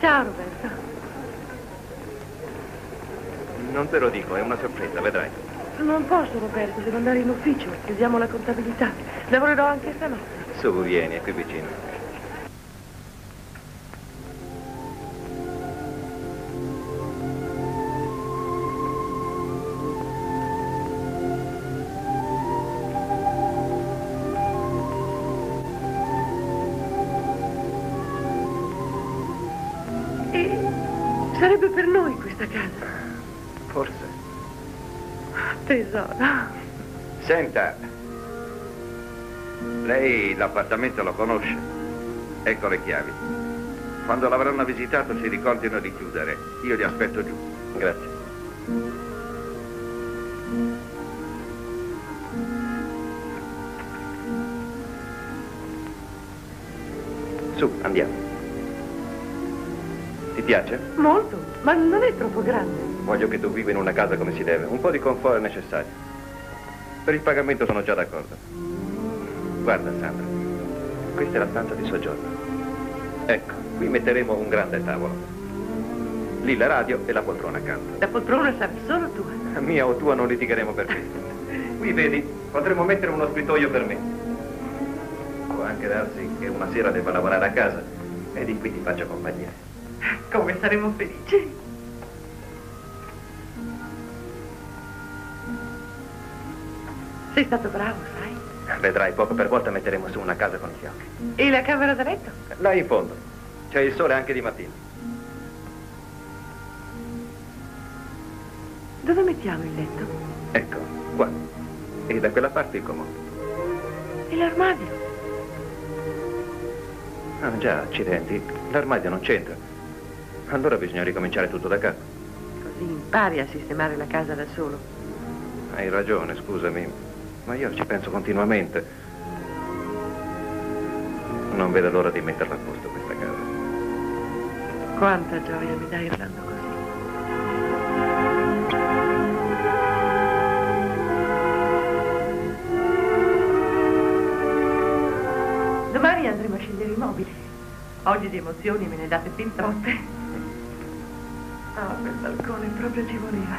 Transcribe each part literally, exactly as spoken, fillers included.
Ciao, Roberto. Non te lo dico, è una sorpresa, vedrai. Non posso, Roberto, devo andare in ufficio. Chiudiamo la contabilità. Lavorerò anche stanotte. Su, vieni, è qui vicino. Sarebbe per noi questa casa. Forse. Tesoro. Senta, lei l'appartamento lo conosce? Ecco le chiavi. Quando l'avranno visitato si ricordino di chiudere. Io li aspetto giù. Grazie. Su, andiamo. Ti piace? Molto, ma non è troppo grande. Voglio che tu viva in una casa come si deve. Un po' di comfort è necessario. Per il pagamento sono già d'accordo. Guarda, Sandra, questa è la stanza di soggiorno. Ecco, qui metteremo un grande tavolo. Lì la radio e la poltrona accanto. La poltrona sarà solo tua. Mia o tua non litigheremo per questo. Qui, vedi, potremmo mettere uno scrittoio per me. Può anche darsi che una sera debba lavorare a casa e di qui ti faccio compagnia. Come saremo felici. Sei stato bravo, sai? Vedrai, poco per volta metteremo su una casa con i fiocchi. E la camera da letto? Là in fondo. C'è il sole anche di mattina. Dove mettiamo il letto? Ecco, qua. E da quella parte il comodo. E l'armadio? Ah, già, accidenti. L'armadio non c'entra. Allora bisogna ricominciare tutto da capo. Così impari a sistemare la casa da solo. Hai ragione, scusami, ma io ci penso continuamente. Non vedo l'ora di metterla a posto questa casa. Quanta gioia mi dai urlando così. Domani andremo a scegliere i mobili. Oggi di emozioni me ne date fin troppe. Ah, quel balcone proprio ci voleva.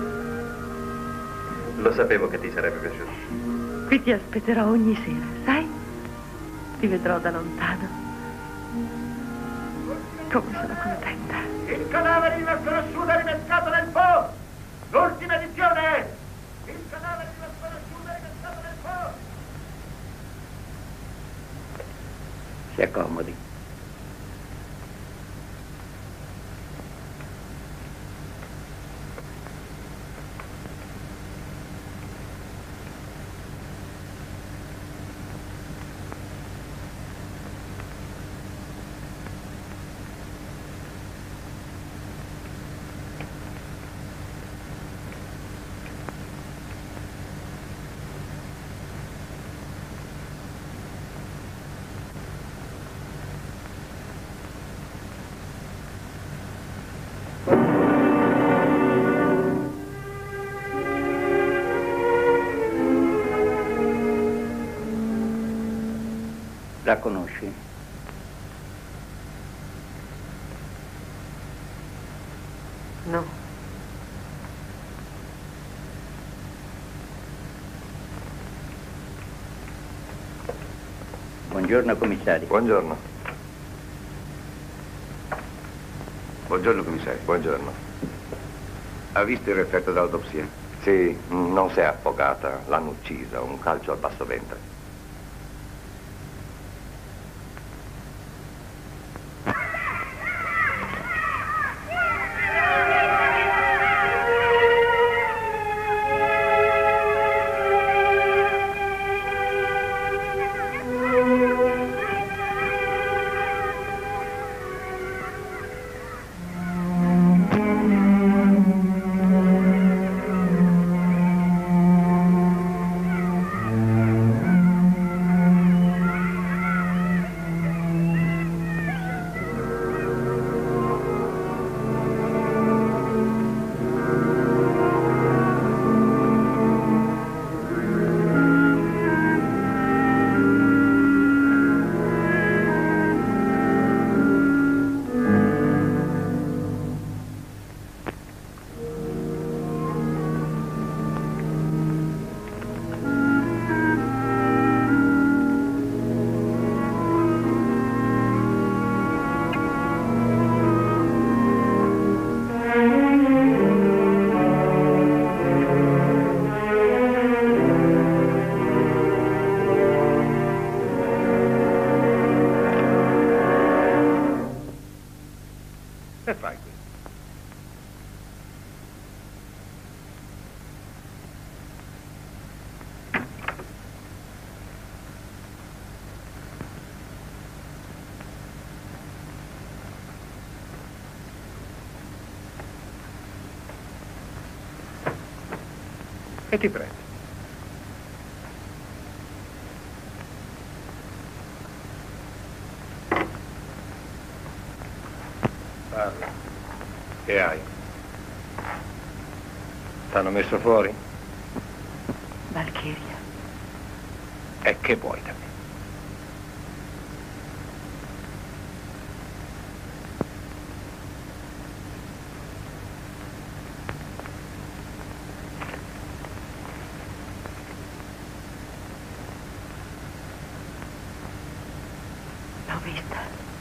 Lo sapevo che ti sarebbe piaciuto. Qui ti aspetterò ogni sera, sai? Ti vedrò da lontano. Come sono contenta. Il cadavere di una sconosciuta rimescato nel Po! L'ultima edizione! Il cadavere di una sconosciuta rimescato nel Po! Si accomodi. La conosci? No. Buongiorno, commissario. Buongiorno. Buongiorno, commissario. Buongiorno. Ha visto il referto d'autopsia? Sì, non si è affogata, l'hanno uccisa, un calcio al basso ventre. E ti prego. Parla. Che hai? T'hanno messo fuori? Valchiria. E che vuoi da me? L'ho vista.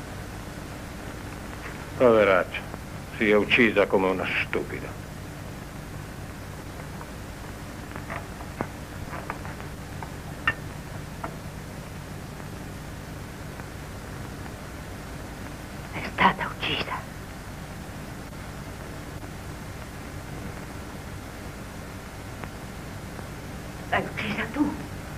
Poveraccia, si è uccisa come una stupida. È stata uccisa. L'hai uccisa tu.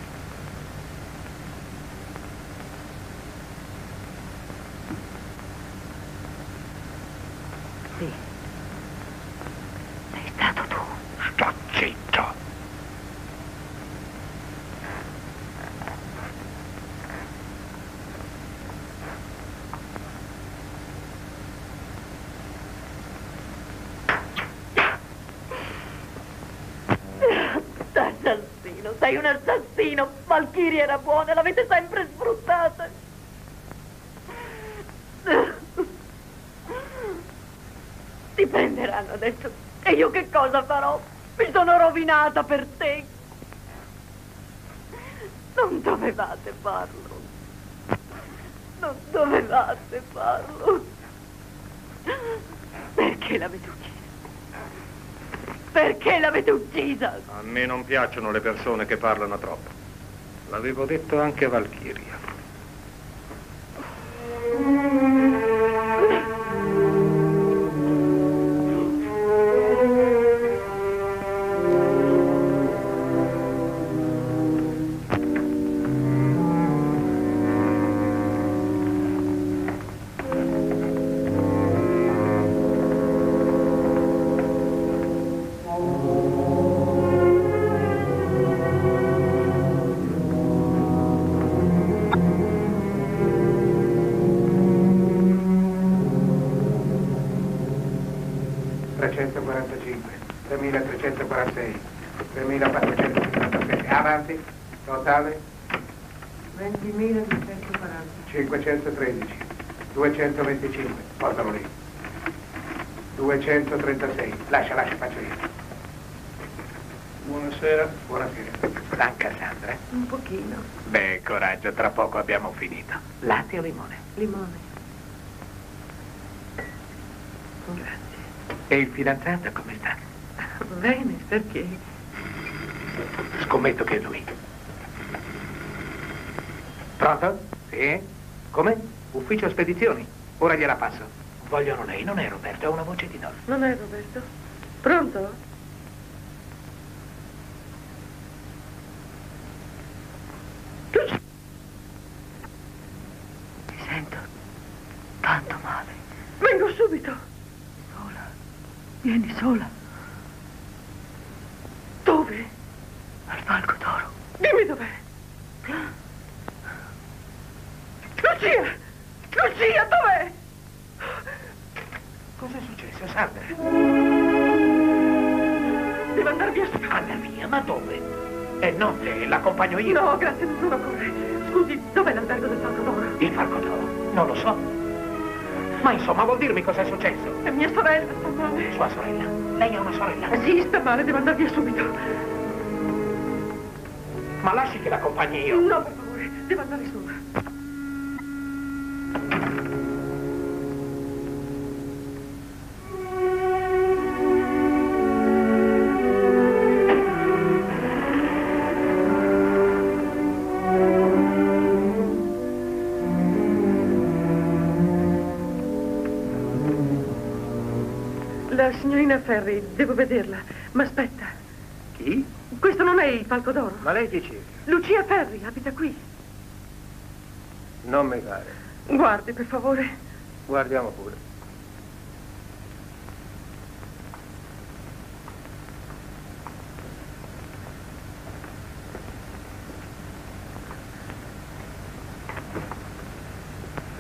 Sì. Sei stato tu. Sta zitto. Assassino, sei un assassino. Valchiria era buona, l'avete sempre sfruttata. Ti prenderanno adesso. E io che cosa farò? Mi sono rovinata per te. Non dovevate farlo. Non dovevate farlo. Perché l'avete uccisa? Perché l'avete uccisa? A me non piacciono le persone che parlano troppo. L'avevo detto anche a Valchiria. trecentoquarantacinque, tremilatrecentoquarantasei, tremilaquattrocentocinquantasei. Avanti. Totale. ventimiladuecentoquaranta. cinquecentotredici, duecentoventicinque. Portalo lì. duecentotrentasei. Lascia, lascia, faccio io. Buonasera. Buonasera. Stanca, Sandra? Un pochino. Beh, coraggio, tra poco abbiamo finito. Latte o limone? Limone. Grazie. E il fidanzato come sta? Bene, perché? Scommetto che è lui. Pronto? Sì? Come? Ufficio spedizioni. Ora gliela passo. Vogliono lei, non è Roberto, ha una voce di donna. Non è Roberto? Pronto? Mi sento tanto male. Vengo subito. Sola. Vieni sola. Dove? Al Falco d'Oro. Dimmi dov'è. Lucia! Lucia, dov'è? Cosa è successo, Sandra? Devo andare via subito. Andar via, ma dove? E non te, l'accompagno io. No, grazie, nessuno corre. Scusi, dov'è l'albergo del Falco d'Oro? Il Falco d'Oro? Non lo so. Ma insomma, vuol dirmi cosa è successo? È mia sorella, sta male. Sua sorella? Lei ha una sorella? Eh sì, sta male, devo andare via subito. Ma lasci che l'accompagni io. No, per favore, devo andare sola. La signorina Ferri, devo vederla. Ma aspetta. Chi? Questo non è il Falco d'Oro. Ma lei chi cerca? Lucia Ferri, abita qui. Non mi pare. Guardi, per favore. Guardiamo pure.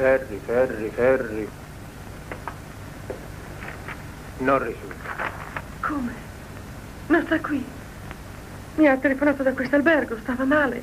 Ferri, Ferri, Ferri. Non risulta. Come? Non sta qui. Mi ha telefonato da questo albergo, stava male.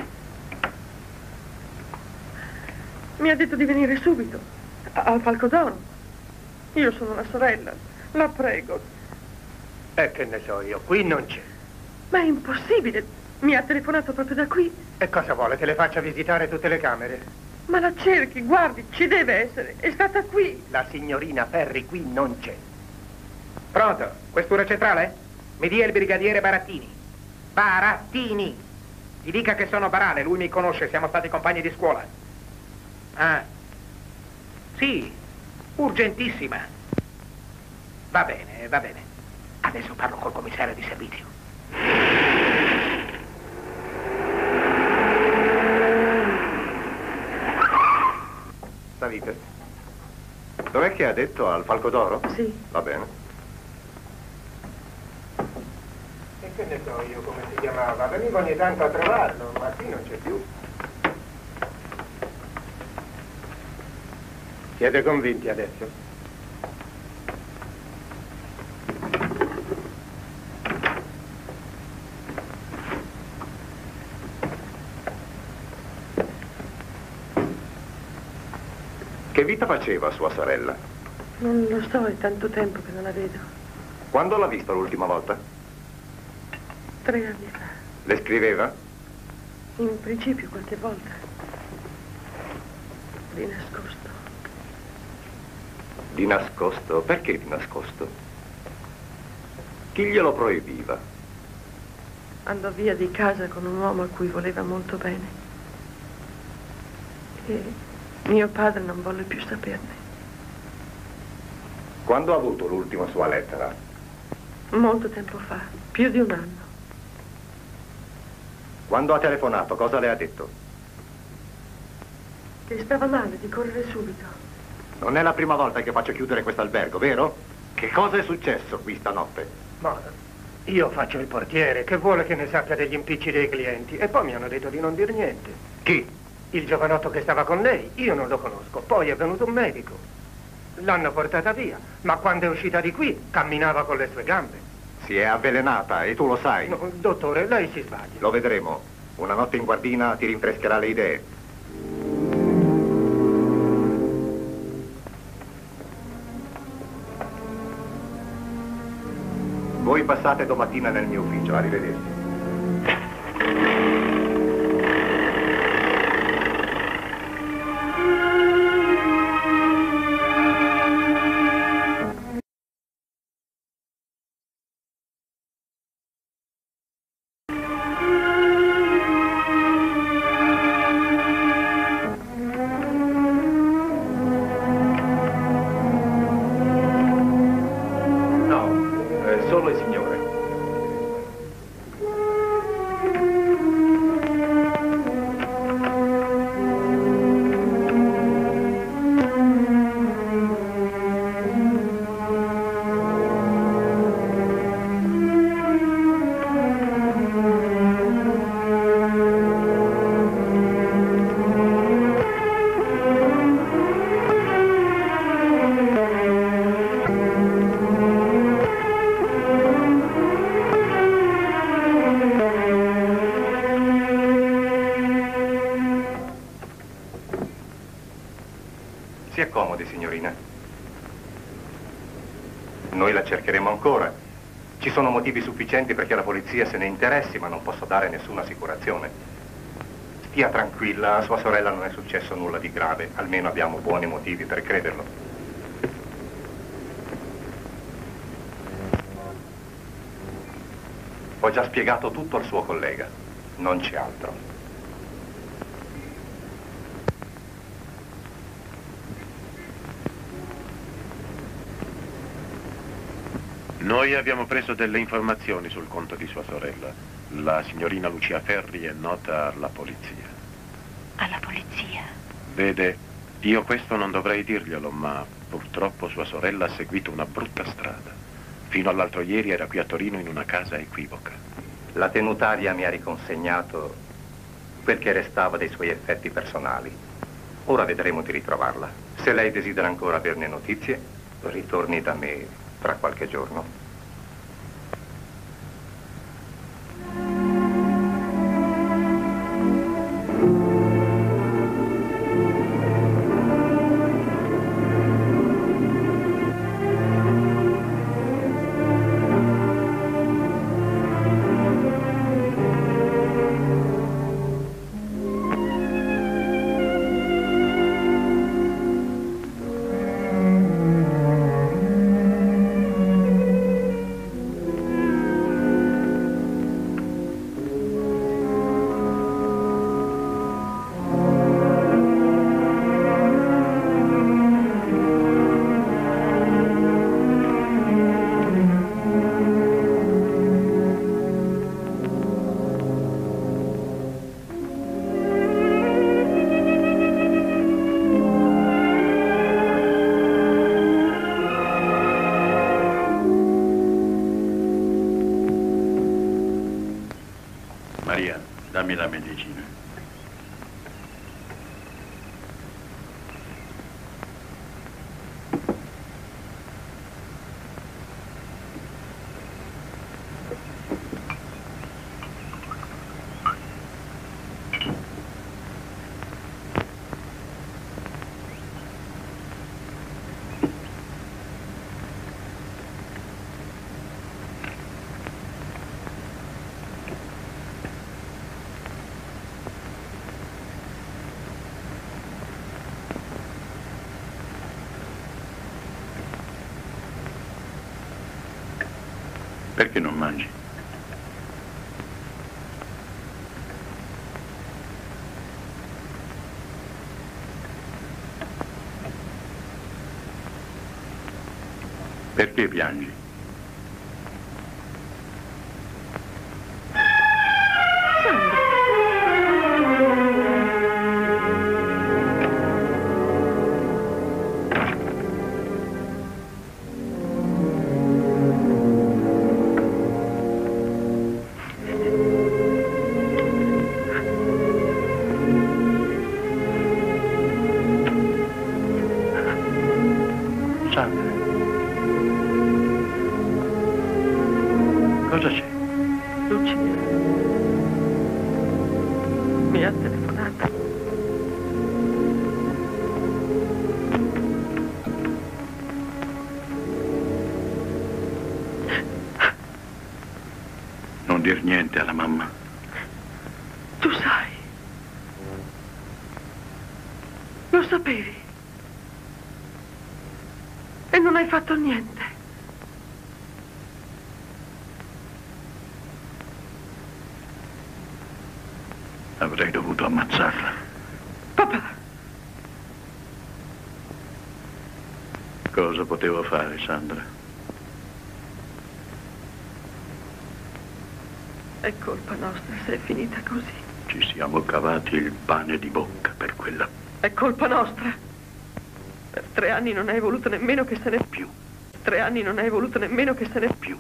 Mi ha detto di venire subito, a- al Falco d'Oro. Io sono la sorella, la prego. E che ne so io, qui non c'è. Ma è impossibile, mi ha telefonato proprio da qui. E cosa vuole, che le faccia visitare tutte le camere? Ma la cerchi, guardi, ci deve essere, è stata qui. La signorina Ferri qui non c'è. Pronto? Questura centrale? Mi dia il brigadiere Barattini. Barattini! Gli dica che sono Barale, lui mi conosce, siamo stati compagni di scuola. Ah. Sì, urgentissima. Va bene, va bene. Adesso parlo col commissario di servizio. Salite. Dov'è che ha detto? Al Falco d'Oro? Sì. Va bene. E che ne so io come si chiamava? Venivo ogni tanto a trovarlo, ma qui non c'è più. Siete convinti adesso? Che vita faceva sua sorella? Non lo so, è tanto tempo che non la vedo. Quando l'ha vista l'ultima volta? Tre anni fa. Le scriveva? In principio qualche volta. Di nascosto. Di nascosto? Perché di nascosto? Chi glielo proibiva? Andò via di casa con un uomo a cui voleva molto bene. E mio padre non volle più saperne. Quando ha avuto l'ultima sua lettera? Molto tempo fa, più di un anno. Quando ha telefonato, cosa le ha detto? Che stava male, di correre subito. Non è la prima volta che faccio chiudere questo albergo, vero? Che cosa è successo qui stanotte? Ma io faccio il portiere, che vuole che ne sappia degli impicci dei clienti? E poi mi hanno detto di non dir niente. Chi? Il giovanotto che stava con lei, io non lo conosco. Poi è venuto un medico. L'hanno portata via, ma quando è uscita di qui camminava con le sue gambe. Si è avvelenata e tu lo sai. No, dottore, lei si sbaglia. Lo vedremo. Una notte in guardina ti rinfrescherà le idee. Voi passate domattina nel mio ufficio. Arrivederci. Si accomodi, signorina. Noi la cercheremo ancora. Ci sono motivi sufficienti perché la polizia se ne interessi, ma non posso dare nessuna assicurazione. Stia tranquilla, a sua sorella non è successo nulla di grave, almeno abbiamo buoni motivi per crederlo. Ho già spiegato tutto al suo collega, non c'è altro. Noi abbiamo preso delle informazioni sul conto di sua sorella. La signorina Lucia Ferri è nota alla polizia. Alla polizia? Vede, io questo non dovrei dirglielo, ma purtroppo sua sorella ha seguito una brutta strada. Fino all'altro ieri era qui a Torino in una casa equivoca. La tenutaria mi ha riconsegnato quel che restava dei suoi effetti personali. Ora vedremo di ritrovarla. Se lei desidera ancora averne notizie, ritorni da me tra qualche giorno. Maria, dammi la medicina. Perché non mangi? Perché piangi? Cosa c'è? Lucia mi ha telefonato. Non dir niente alla mamma. Tu sai. Lo sapevi. E non hai fatto niente. Avrei dovuto ammazzarla. Papà. Cosa potevo fare, Sandra? È colpa nostra se è finita così. Ci siamo cavati il pane di bocca per quella. È colpa nostra. Per tre anni non hai voluto nemmeno che se ne... Più. Tre anni non hai voluto nemmeno che se ne... Più.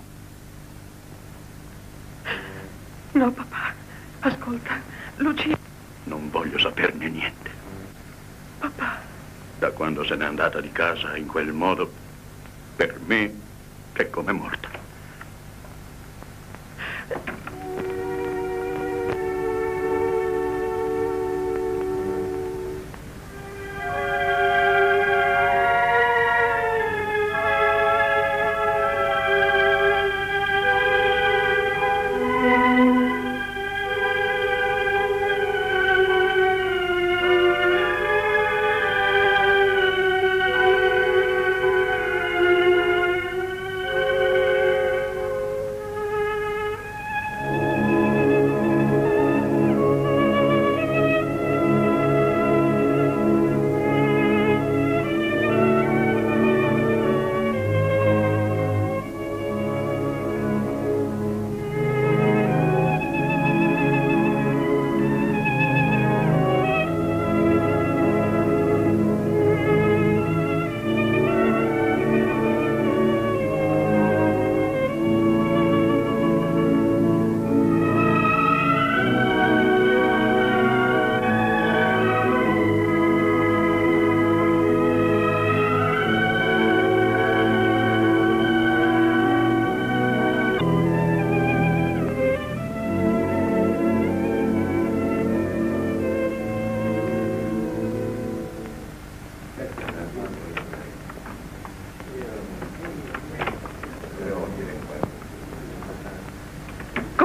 No, papà. Ascolta. Lucia... Non voglio saperne niente. Papà. Da quando se n'è andata di casa in quel modo, per me è come morta.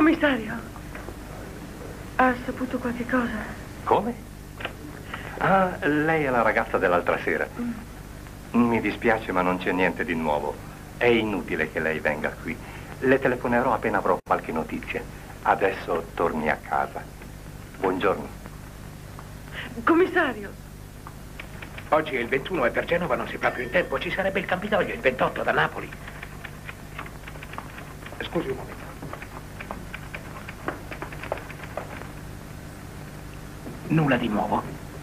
Commissario, ha saputo qualche cosa? Come? Ah, lei è la ragazza dell'altra sera. Mm. Mi dispiace, ma non c'è niente di nuovo. È inutile che lei venga qui. Le telefonerò appena avrò qualche notizia. Adesso torni a casa. Buongiorno. Commissario! Oggi è il ventuno e per Genova non si fa più in tempo. Ci sarebbe il Campidoglio, il ventotto da Napoli. Scusi un momento. Nulla di nuovo?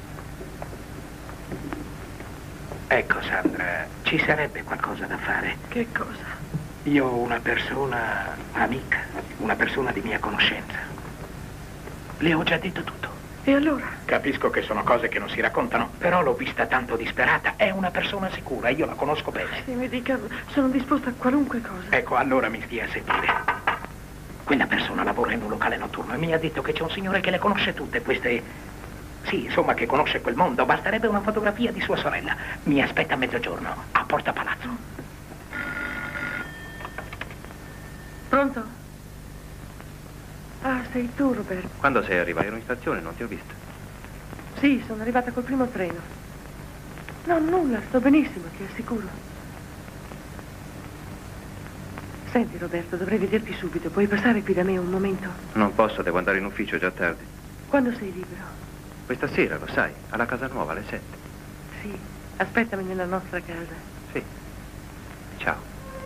Ecco, Sandra, ci sarebbe qualcosa da fare. Che cosa? Io ho una persona amica, una persona di mia conoscenza. Le ho già detto tutto. E allora? Capisco che sono cose che non si raccontano, però l'ho vista tanto disperata. È una persona sicura, io la conosco bene. Sì, mi dica, sono disposta a qualunque cosa. Ecco, allora mi stia a sentire. Quella persona lavora in un locale notturno e mi ha detto che c'è un signore che le conosce tutte queste... Sì, insomma, che conosce quel mondo. Basterebbe una fotografia di sua sorella. Mi aspetta a mezzogiorno, a Porta Palazzo. Pronto? Ah, sei tu, Roberto. Quando sei arrivata? Ero in stazione, non ti ho vista. Sì, sono arrivata col primo treno. No, nulla, sto benissimo, ti assicuro. Senti, Roberto, dovrei vederti subito. Puoi passare qui da me un momento? Non posso, devo andare in ufficio, è già tardi. Quando sei libero? Questa sera, lo sai, alla casa nuova alle sette. Sì, aspettami nella nostra casa. Sì. Ciao.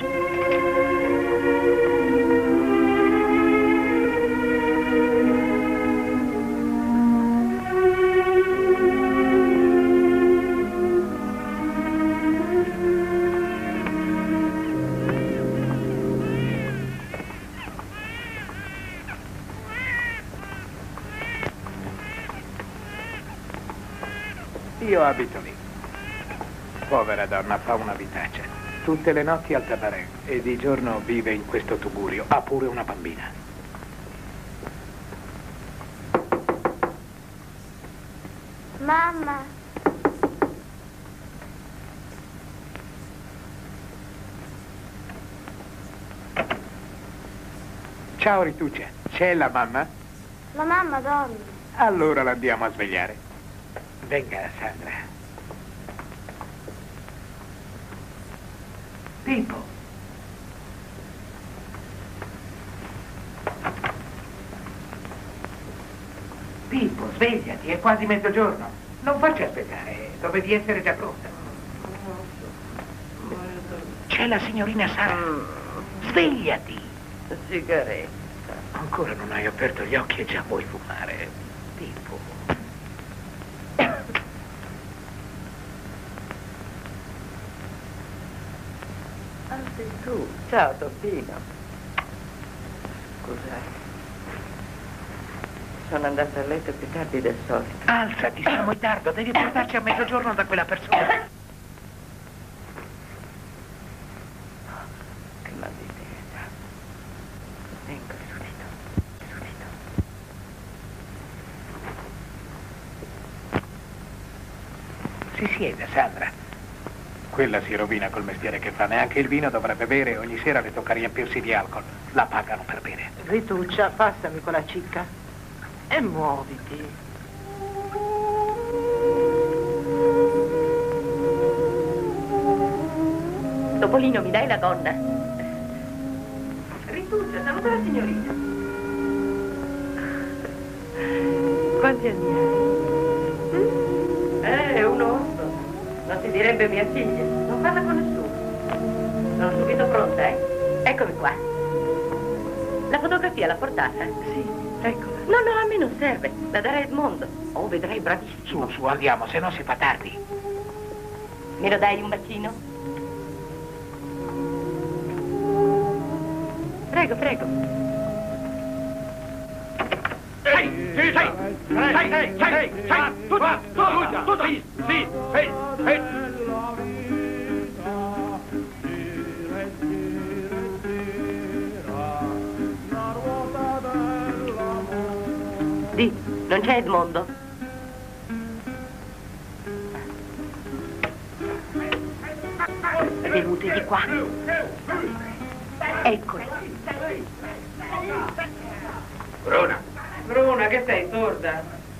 Io abito lì. Povera donna, fa una vitaccia. Tutte le notti al tabarè e di giorno vive in questo tugurio. Ha pure una bambina. Mamma. Ciao Rituccia, c'è la mamma? La mamma dorme. Allora l'andiamo a svegliare. Venga, Sandra. Pippo. Pippo, svegliati, è quasi mezzogiorno. Non facci aspettare, dovevi essere già pronta. C'è la signorina Sara. Svegliati. Sigaretta. Ancora non hai aperto gli occhi e già vuoi fumare. Pippo. Ah, sei tu. Ciao, Toppino. Scusa. Sono andata a letto più tardi del solito. Alzati, siamo in tardo, devi portarci a mezzogiorno da quella persona. Che mal di testa. Vengo subito, subito. Si sieda, Sandra. Quella si rovina col mestiere che fa, neanche il vino dovrebbe bere, ogni sera le tocca riempirsi di alcol. La pagano per bere. Rituccia, passami quella cicca e muoviti. Topolino, mi dai la donna? Rituccia, saluta la signorina. Quanti anni hai? Mm? Eh, un orso. Non si direbbe mia figlia. Non parla con nessuno. Sono subito pronta, eh? Eccomi qua. La fotografia l'ha portata? Sì, eccola. No, no, a me non serve. La darei a Edmondo. Oh, vedrai, bravissimo. Su, su, andiamo, se no si fa tardi. Me lo dai un bacino? Prego, prego. Ehi, sì, sì, sei, sei, sei, sei, sei, tutta, tutta, tutta, sì, sì, sei, sei. Di, non c'è Edmondo? Venuti di qua. Eccoli. Bruna. Bruna, che sei, sorda?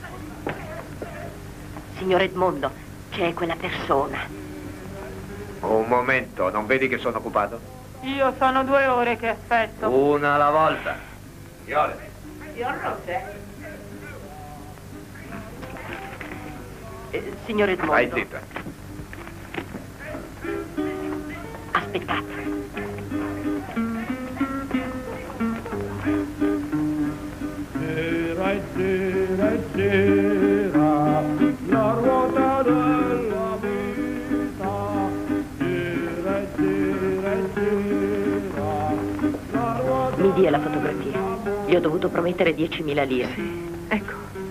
Signor Edmondo, c'è quella persona. Un momento, non vedi che sono occupato? Io sono due ore che aspetto. Una alla volta. Iole. Io non c'è. Eh, signor Edmondo. Vai zitta. Aspettate. Sera e sera e sera, la ruota della vita. Sera e sera e sera, la ruota. Mi dia la fotografia. Gli ho dovuto promettere diecimila lire. Sì, ecco.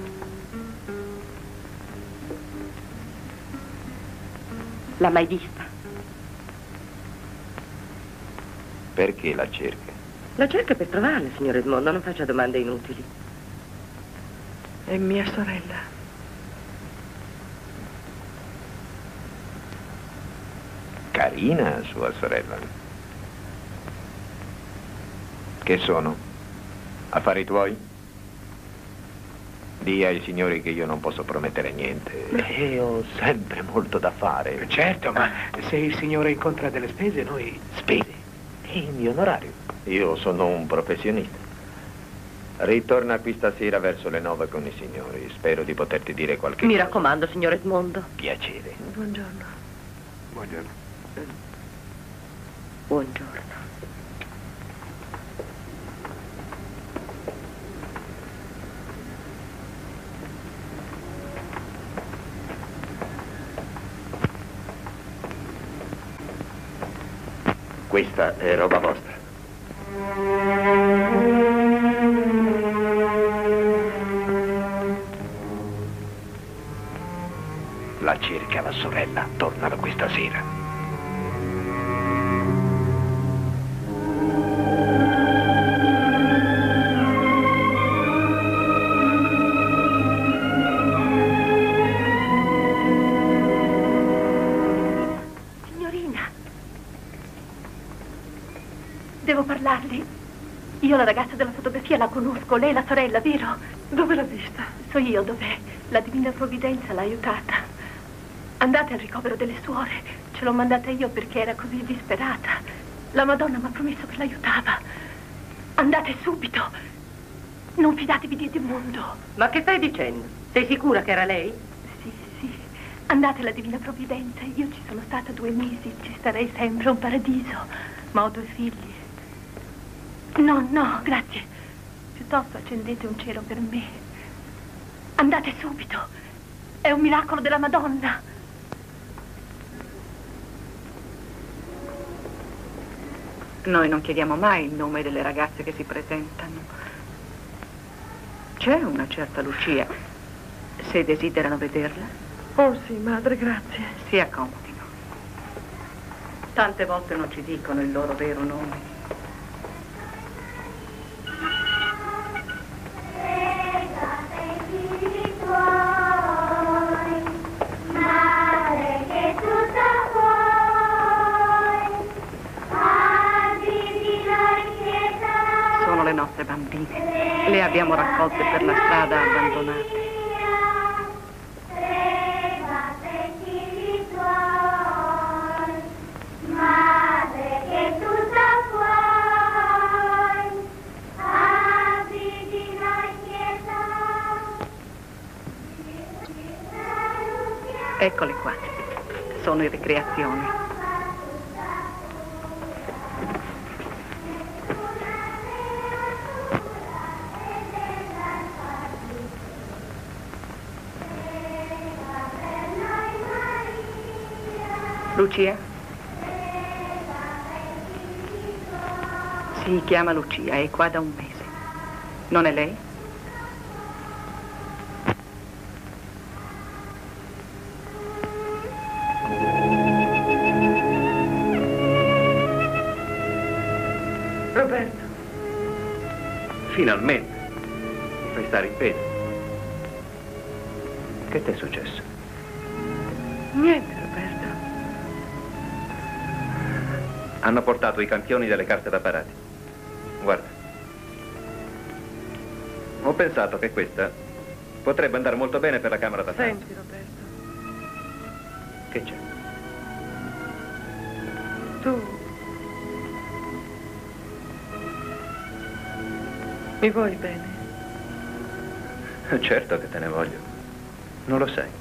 L'ha mai vista? Perché la cerca? La cerca per trovarla, signor Edmondo, non faccia domande inutili. È mia sorella. Carina, sua sorella. Che sono? Affari tuoi? Dì ai signori che io non posso promettere niente. E ho sempre molto da fare. Certo, ma se il signore incontra delle spese, noi spese. È il mio onorario. Io sono un professionista. Ritorna qui stasera verso le nove con i signori. Spero di poterti dire qualche Mi cosa. raccomando, signor Edmondo. Piacere. Buongiorno. Buongiorno. Buongiorno. Questa è roba vostra. La cerca la sorella, tornano questa sera. Devo parlarle. Io la ragazza della fotografia la conosco, lei è la sorella, vero? Dove l'ha vista? So io dov'è. La Divina Provvidenza l'ha aiutata. Andate al ricovero delle suore. Ce l'ho mandata io perché era così disperata. La Madonna mi ha promesso che l'aiutava. Andate subito. Non fidatevi di Edmondo. Ma che stai dicendo? Sei sicura che era lei? Sì, sì. Andate alla Divina Provvidenza. Io ci sono stata due mesi. Ci starei sempre, un paradiso. Ma ho due figli. No, no, grazie. Piuttosto accendete un cielo per me. Andate subito. È un miracolo della Madonna. Noi non chiediamo mai il nome delle ragazze che si presentano. C'è una certa Lucia. Se desiderano vederla. Oh sì, madre, grazie. Si accomodino. Tante volte non ci dicono il loro vero nome. Sono le nostre bambine. Le abbiamo raccolte per la strada abbandonate. Eccole qua. Sono in ricreazione. Lucia? Si chiama Lucia, è qua da un mese. Non è lei? Roberto. Finalmente. Mi fai stare in piedi. Che ti è successo? Niente, Roberto. Hanno portato i campioni delle carte da parati. Guarda. Ho pensato che questa potrebbe andare molto bene per la camera da pranzo. Senti, Roberto. Che c'è? Tu... mi vuoi bene? Certo che te ne voglio. Non lo sai.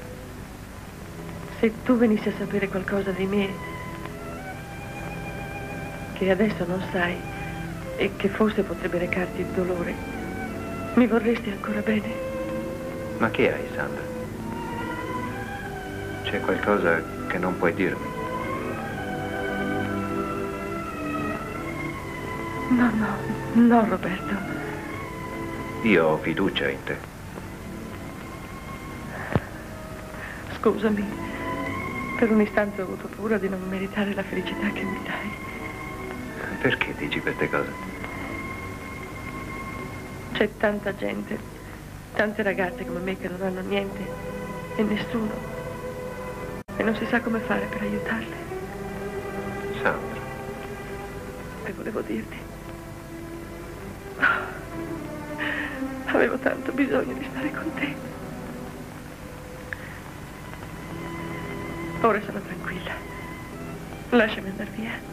Se tu venissi a sapere qualcosa di me che adesso non sai e che forse potrebbe recarti il dolore, mi vorresti ancora bene? Ma che hai, Sandra? C'è qualcosa che non puoi dirmi? No, no, no, Roberto. Io ho fiducia in te. Scusami, per un istante ho avuto paura di non meritare la felicità che mi dai. Perché dici queste cose? C'è tanta gente, tante ragazze come me che non hanno niente e nessuno. E non si sa come fare per aiutarle. Sandra. E volevo dirti. Avevo tanto bisogno di stare con te. Ora sono tranquilla. Lasciami andare via.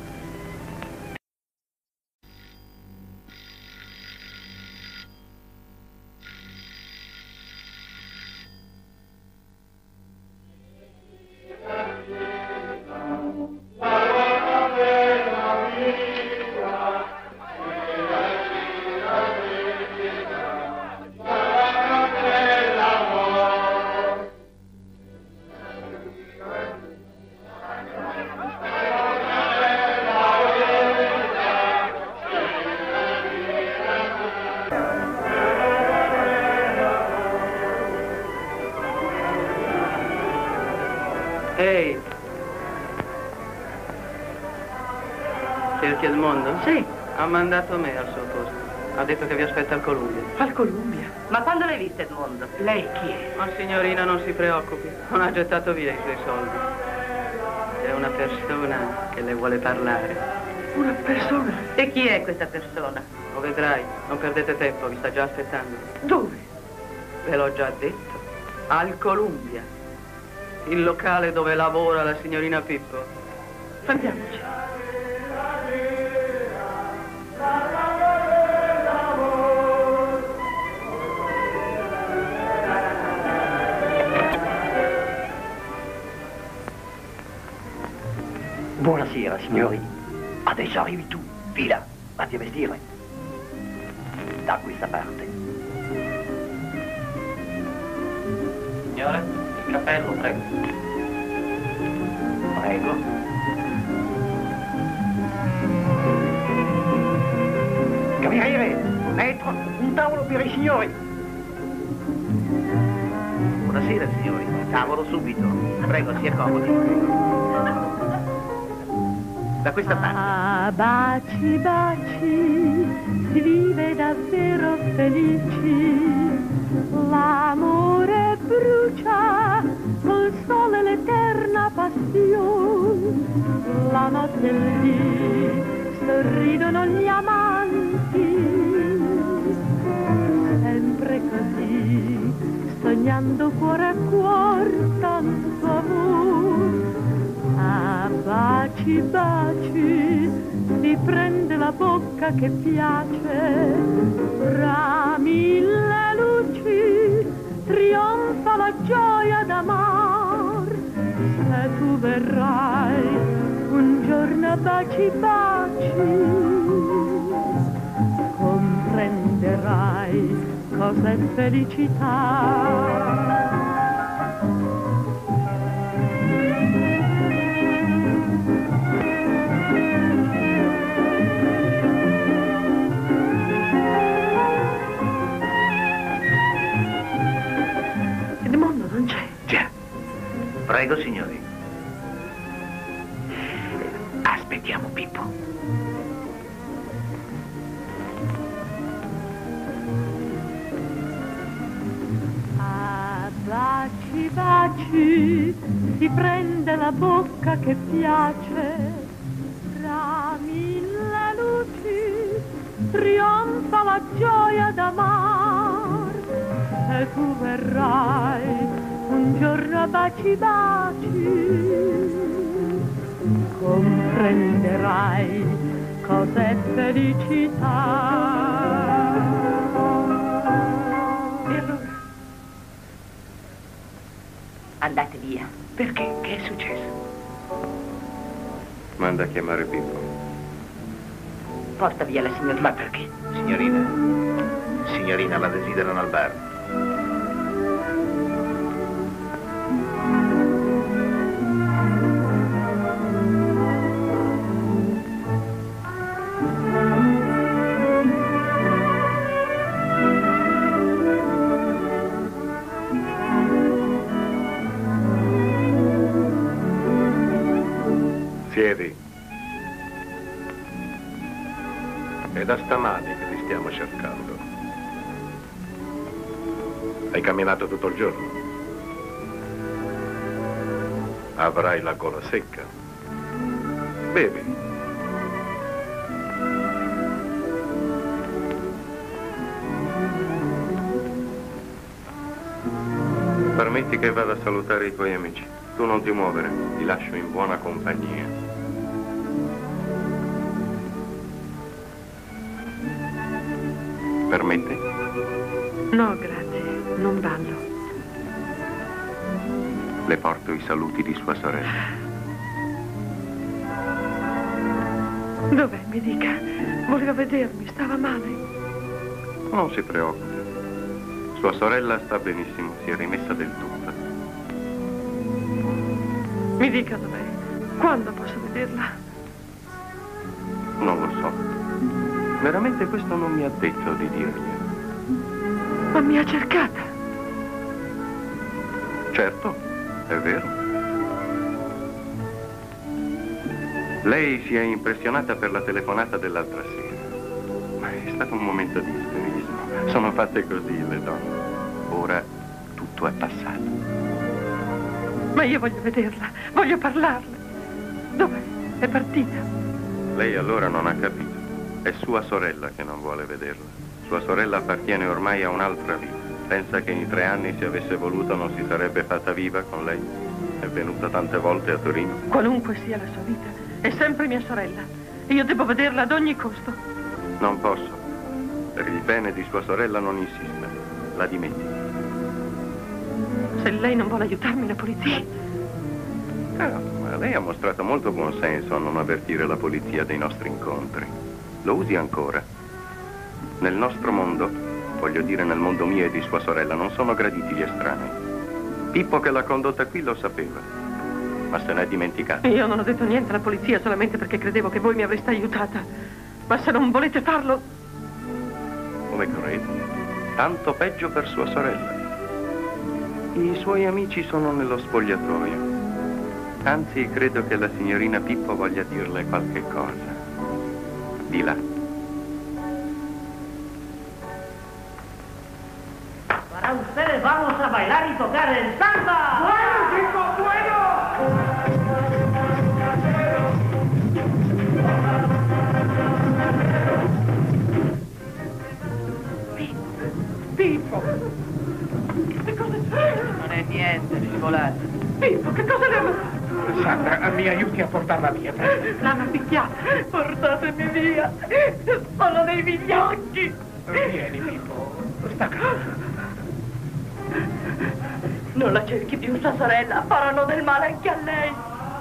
Ehi! Cerchi il mondo? Sì. Ha mandato me al suo posto. Ha detto che vi aspetta al Columbia. Al Columbia? Ma quando l'hai vista Edmondo? Lei chi è? Ma signorina non si preoccupi, non ha gettato via i suoi soldi. C'è una persona che le vuole parlare. Una persona? E chi è questa persona? Lo vedrai, non perdete tempo, vi sta già aspettando. Dove? Ve l'ho già detto. Al Columbia. Il locale dove lavora la signorina Pippo. Andiamoci. Buonasera, signori. Adesso arrivi tu. Fila, vatti a vestire. Da questa parte. Signore, il cappello, prego. Prego. Cameriere, maître, un tavolo per i signori. Buonasera, signori. Tavolo subito. Prego, sia comodi. Da questa parte. Ah, baci, baci, si vive davvero felici. L'amore brucia col sole l'eterna passione. La notte e il dì sorridono gli amanti. Sempre così, sognando cuore a cuore tanto amore. Ah, baci, baci, si prende la bocca che piace, tra mille luci trionfa la gioia d'amar. Se tu verrai un giorno a baci, baci, comprenderai cos'è felicità. Prego, signori. Aspettiamo Pippo. Ah, baci, baci, si prende la bocca che piace, tra mille luci trionfa la gioia d'amare. e tu verrai un giorno a baci baci, comprenderai cos'è felicità. E allora? Andate via. Perché? Che è successo? Manda a chiamare Pippo. Porta via la signorina. Ma perché? Signorina, signorina la desiderano al bar. Siedi. È da stamani che ti stiamo cercando. Hai camminato tutto il giorno. Avrai la gola secca. Bevi. Permetti che vada a salutare i tuoi amici. Tu non ti muovere, ti lascio in buona compagnia. Permetti? No, grazie, non ballo. Le porto i saluti di sua sorella. Dov'è, mi dica? Voleva vedermi, stava male. Non si preoccupi. Sua sorella sta benissimo, si è rimessa del tutto. Mi dica dov'è. Quando posso vederla? Non lo so. Veramente questo non mi ha detto di dirglielo. Ma mi ha cercata. Certo, è vero. Lei si è impressionata per la telefonata dell'altra sera. Ma è stato un momento di isterismo. Sono fatte così le donne. Ora tutto è passato. Ma io voglio vederla, voglio parlarle. Dov'è? È partita. Lei allora non ha capito. È sua sorella che non vuole vederla. Sua sorella appartiene ormai a un'altra vita. Pensa che in tre anni, se avesse voluto, non si sarebbe fatta viva con lei? È venuta tante volte a Torino. Qualunque sia la sua vita, è sempre mia sorella. E io devo vederla ad ogni costo. Non posso. Per il bene di sua sorella non insiste. La dimentichi. Se lei non vuole aiutarmi, la polizia... Ah, ma lei ha mostrato molto buon senso a non avvertire la polizia dei nostri incontri. Lo usi ancora. Nel nostro mondo, voglio dire nel mondo mio e di sua sorella, non sono graditi gli estranei. Pippo che l'ha condotta qui lo sapeva, ma se n'è dimenticato. Io non ho detto niente alla polizia solamente perché credevo che voi mi avreste aiutata. Ma se non volete farlo... Come credi? Tanto peggio per sua sorella. I suoi amici sono nello spogliatoio. Anzi, credo che la signorina Pippo voglia dirle qualche cosa. Di là. Para ustedes vamos a bailar y tocar el samba. ¡Bueno, chicos, bueno! Pippo! Che cosa c'è? Non è niente, scivolate. Pippo, che cosa le hanno fatto? Sandra, mi aiuti a portarla via, prego. L'hanno picchiata. Portatemi via. Sono dei vigliacchi. Vieni, Pippo. Sta calma. Non la cerchi più, sua sorella. Faranno del male anche a lei.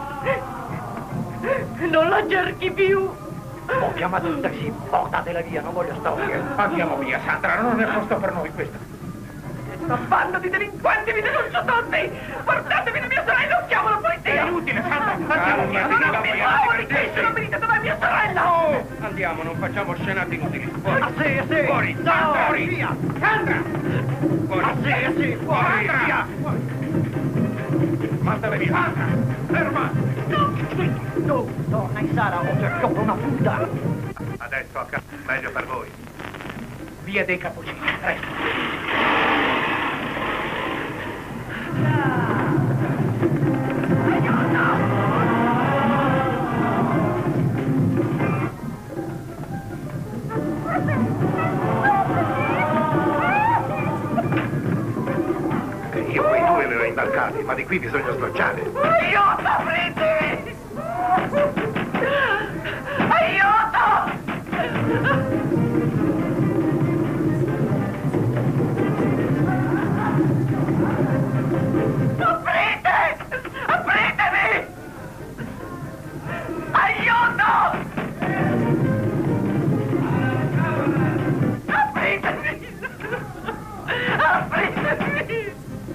Non la cerchi più. Ho chiamato il taxi, portatela via, non voglio storie. Andiamo via, Sandra, non è posto per noi questo. Una banda di delinquenti, mi denuncio tutti! Portatemi la mia sorella o chiamo la polizia! È inutile, Sandra! Andiamo via, Ma non mi muovo di questo, non mi dite dov'è mia sorella! Oh, andiamo, non facciamo scenate inutili. Fuori! Ah sì, ah sì! Fuori! No, Fuori! via! Sandra! Fuori! Ah sì, ah sì! Fuori! Sandra! Via! Mandala via! Sandra! Ferma! No! Tu, torna in sala o ti scopro una punta! Adesso a casa, meglio per voi. Via dei cappuccini, presto! imbarcati, ma di qui bisogna sgocciare. Aiuto, aprite! Aiuto! Aprite! Apritemi! Aiuto! Apritemi! Apritemi!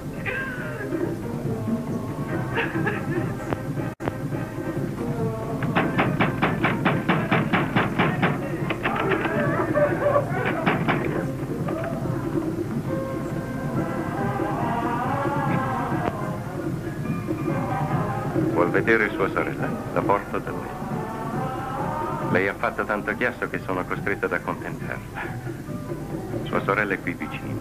Vuol vedere sua sorella? La porto da me. Lei ha fatto tanto chiasso che sono costretto ad accontentarla. Sua sorella è qui vicino.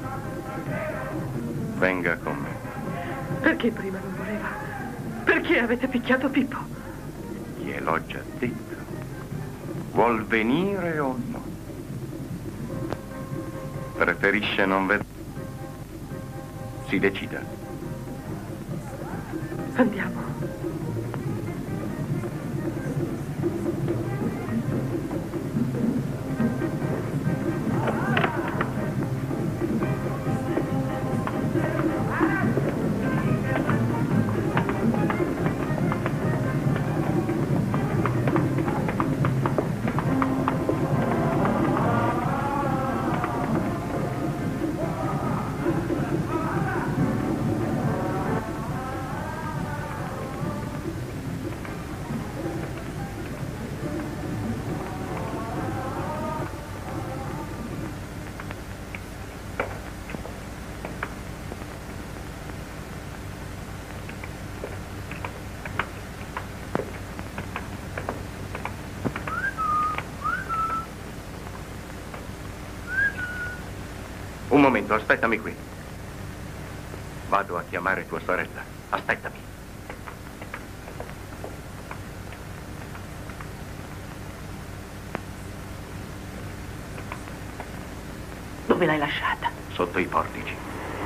Venga con me. Perché prima non voleva? Perché avete picchiato Pippo? Gliel'ho già detto. Vuol venire o no? Preferisce non vedere? Si decida. Andiamo. Un momento, aspettami qui. Vado a chiamare tua sorella. Aspettami. Dove l'hai lasciata? Sotto i portici.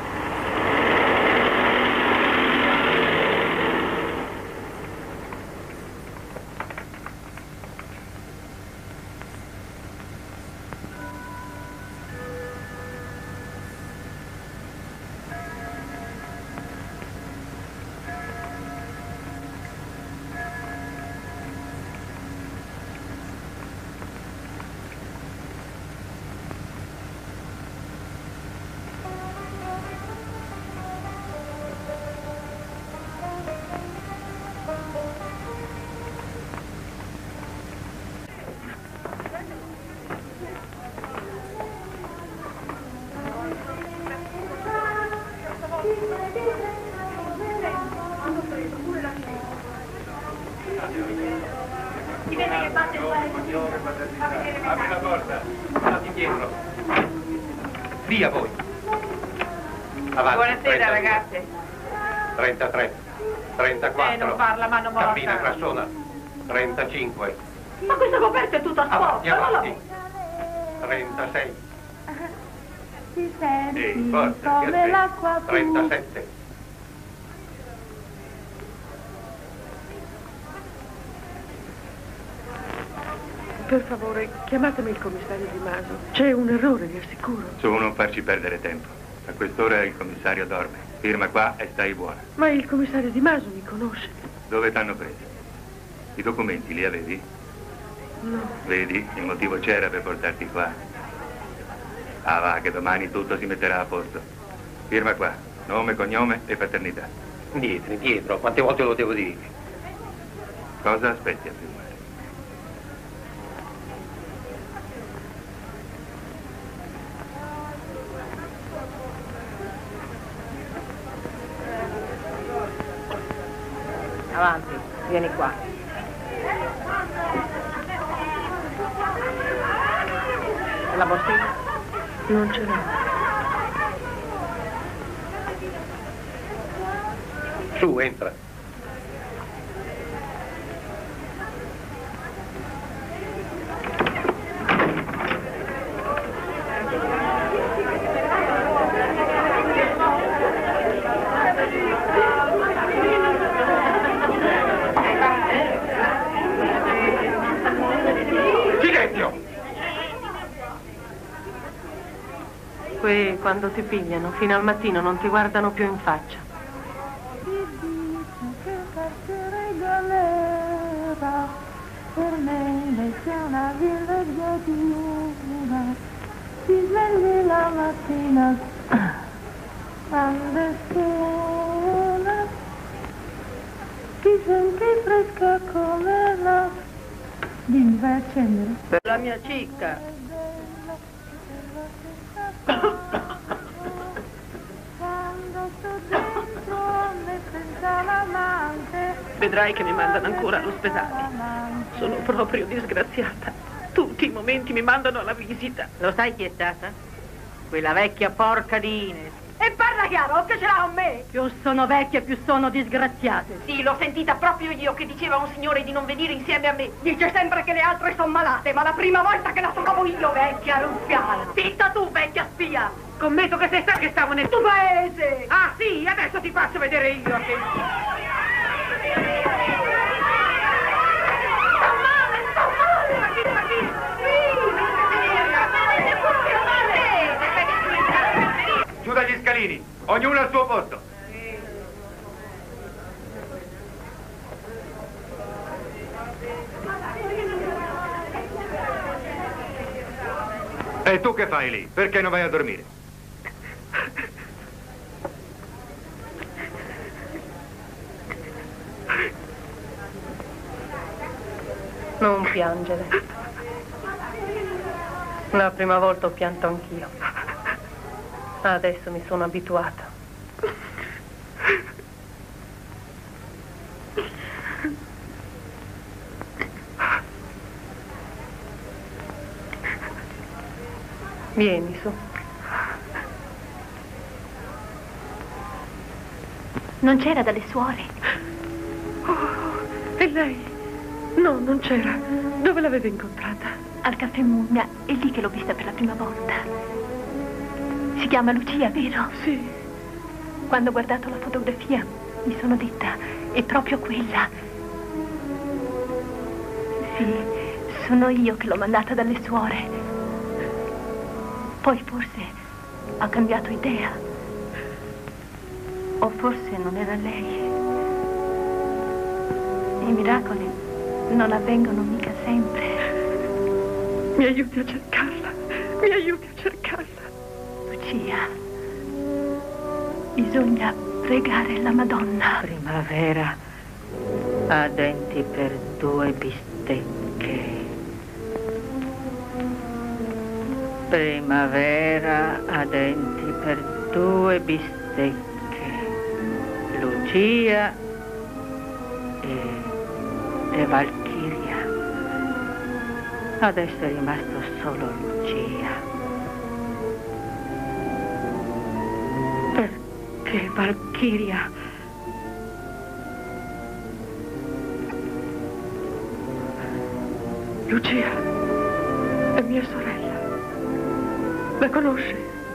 Apri la porta, andate indietro. Via voi. Avanti. Buonasera, trenta, ragazze. trentatré, trentaquattro. Eh, non parla, ma non me lo Cammina, sa. grassona. trentacinque. Ma questa coperta è tutta Avanti, sporca, non la avanti. trentasei. Ti senti Ehi, forza, come l'acqua blu. trentasette. Per favore, chiamatemi il commissario Di Maso. C'è un errore, vi assicuro. Su, non farci perdere tempo. A quest'ora il commissario dorme. Firma qua e stai buona. Ma il commissario Di Maso mi conosce. Dove t'hanno preso? I documenti li avevi? No. Vedi, il motivo c'era per portarti qua. Ah, va, che domani tutto si metterà a posto. Firma qua. Nome, cognome e paternità. Dietro, dietro, quante volte lo devo dire? Cosa aspetti a firmare? Avanti, vieni qua. E la bottiglia? Non ce l'ho. Su, entra. Qui, quando ti pigliano, fino al mattino non ti guardano più in faccia. Per me invece è una villeggiatura. Ti svegli la mattina quando è sera, ti senti fresca come la... Dimmi, vai a accendere. Per la mia cicca. Quando sto dentro me senza l'amante. Vedrai che mi mandano ancora all'ospedale. Sono proprio disgraziata. Tutti i momenti mi mandano alla visita. Lo sai chi è stata? Quella vecchia porca di Ines. E parla chiaro, che ce l'ha con me? Più sono vecchie, più sono disgraziate. Sì, l'ho sentita proprio io che diceva a un signore di non venire insieme a me. Dice sempre che le altre sono malate, ma la prima volta che la trovo io, vecchia ruffiana. Zitta tu, vecchia spia. Scommetto che sei stata che stavo nel tuo paese. Ah sì, adesso ti faccio vedere io che... Giù dagli scalini, ognuno al suo posto. E tu che fai lì? Perché non vai a dormire? Non piangere. La prima volta ho pianto anch'io. Adesso mi sono abituata. Vieni su. Non c'era dalle suore? Oh, e lei? No, non c'era. Dove l'avevi incontrata? Al caffè Mugna, è lì che l'ho vista per la prima volta. Si chiama Lucia, vero? Sì. Quando ho guardato la fotografia mi sono detta, è proprio quella. Sì, sono io che l'ho mandata dalle suore. Poi forse ha cambiato idea. O forse non era lei. I miracoli non avvengono mica sempre. Mi aiuti a cercarla. Mi aiuti a cercarla. Lucia, bisogna pregare la Madonna. Primavera ha denti per due bistecche. Primavera ha denti per due bistecche. Lucia e, e Valchiria. Adesso è rimasto solo Lucia. Perché Valchiria? Lucia è mia sorella. La conosce?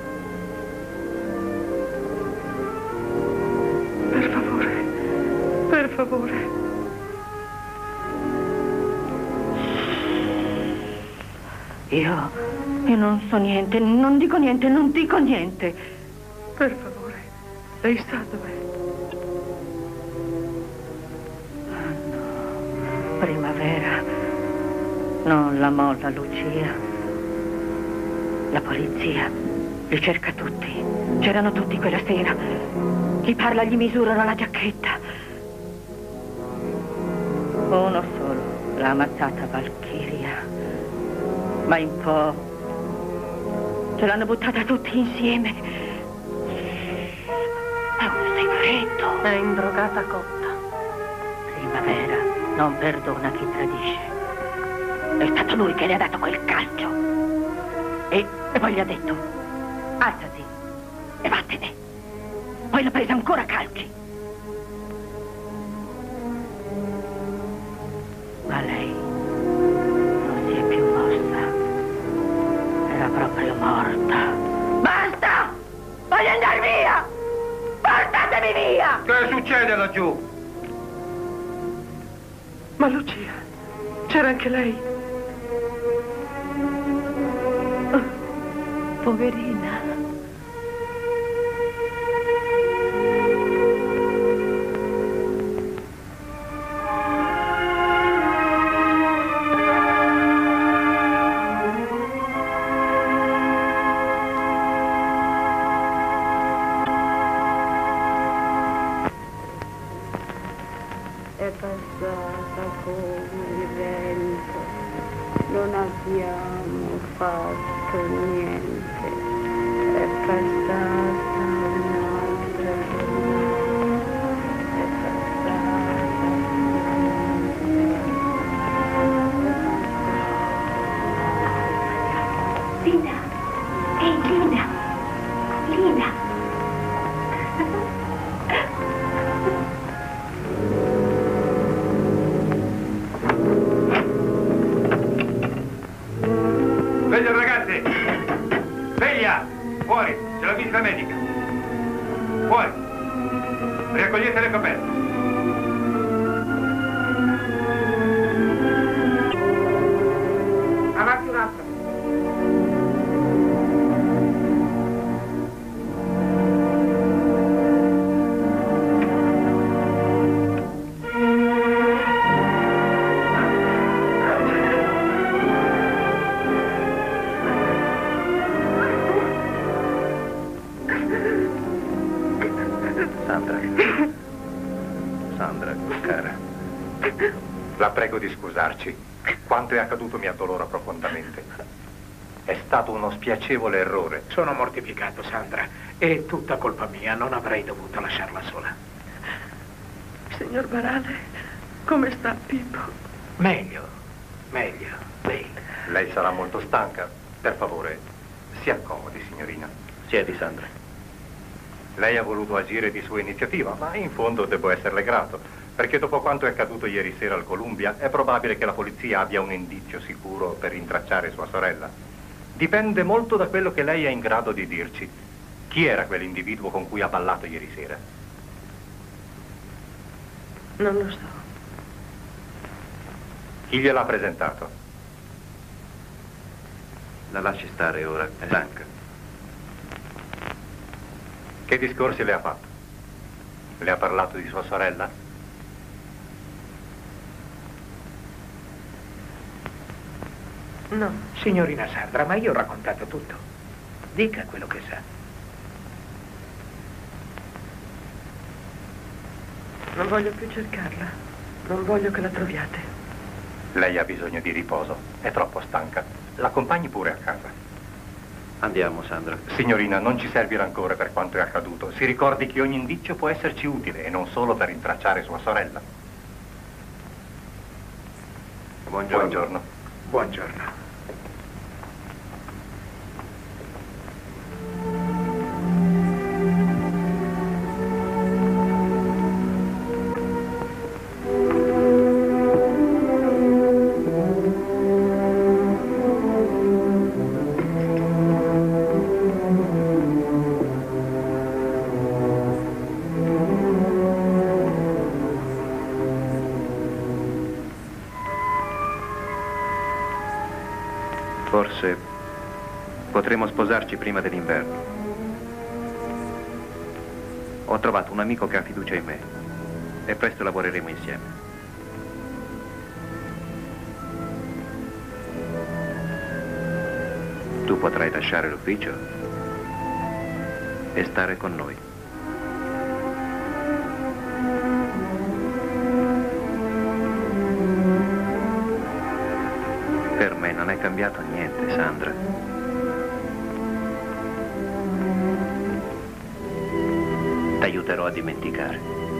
Per favore, per favore. Io, io non so niente, non dico niente, non dico niente. Per favore, lei sa dov'è? Ah no, Primavera non la molla Lucia. La polizia li cerca tutti. C'erano tutti quella sera. Gli parla, gli misurano la giacchetta. Uno solo l'ha ammazzata Valchiria. Ma in po' ce l'hanno buttata tutti insieme. È un segreto. È indrogata cotta. Primavera non perdona chi tradisce. È stato lui che le ha dato quel calcio. E, e poi gli ha detto, alzati e vattene. Poi l'ha presa ancora a calci. Ma lei non si è più mossa. Era proprio morta. Basta! Voglio andare via! Portatemi via! Che succede laggiù? Ma Lucia, c'era anche lei? Poverina. passata come il vento, non abbiamo fatto niente, è passata un'altra giornata, è passata Lina, ehi Lina, Lina. Sveglia ragazzi! Sveglia! Fuori! C'è la visita medica! Fuori! Raccogliete le coperte! Avanti un attimo! Sandra. Sandra, cara. La prego di scusarci. Quanto è accaduto mi addolora profondamente. È stato uno spiacevole errore. Sono mortificato, Sandra. È tutta colpa mia, non avrei dovuto lasciarla sola. Signor Barale, come sta Pippo? Meglio, meglio. Lei? Lei sarà molto stanca. Per favore, si accomodi, signorina. Siedi, Sandra. Lei ha voluto agire di sua iniziativa, ma in fondo devo esserle grato, perché dopo quanto è accaduto ieri sera al Columbia, è probabile che la polizia abbia un indizio sicuro per rintracciare sua sorella. Dipende molto da quello che lei è in grado di dirci. Chi era quell'individuo con cui ha ballato ieri sera? Non lo so. Chi gliel'ha presentato? La lasci stare ora, è stanca. Che discorsi le ha fatto? Le ha parlato di sua sorella? No. Signorina Sandra, ma io ho raccontato tutto. Dica quello che sa. Non voglio più cercarla. Non voglio che la troviate. Lei ha bisogno di riposo. È troppo stanca. L'accompagni pure a casa. Andiamo, Sandra. Signorina, non ci servi rancore per quanto è accaduto. Si ricordi che ogni indizio può esserci utile e non solo per rintracciare sua sorella. Buongiorno. Buongiorno. Buongiorno. Forse potremo sposarci prima dell'inverno. Ho trovato un amico che ha fiducia in me e presto lavoreremo insieme. Tu potrai lasciare l'ufficio e stare con noi. Per me non è cambiato niente, Sandra. T'aiuterò a dimenticare.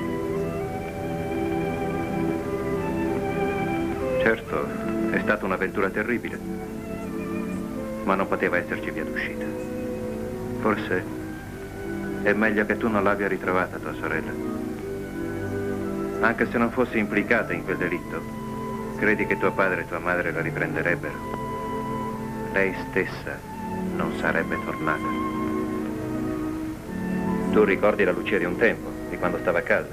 Certo, è stata un'avventura terribile, ma non poteva esserci via d'uscita. Forse è meglio che tu non l'abbia ritrovata, tua sorella. Anche se non fossi implicata in quel delitto, credi che tuo padre e tua madre la riprenderebbero? Lei stessa non sarebbe tornata. Tu ricordi la Lucia di un tempo, di quando stava a casa?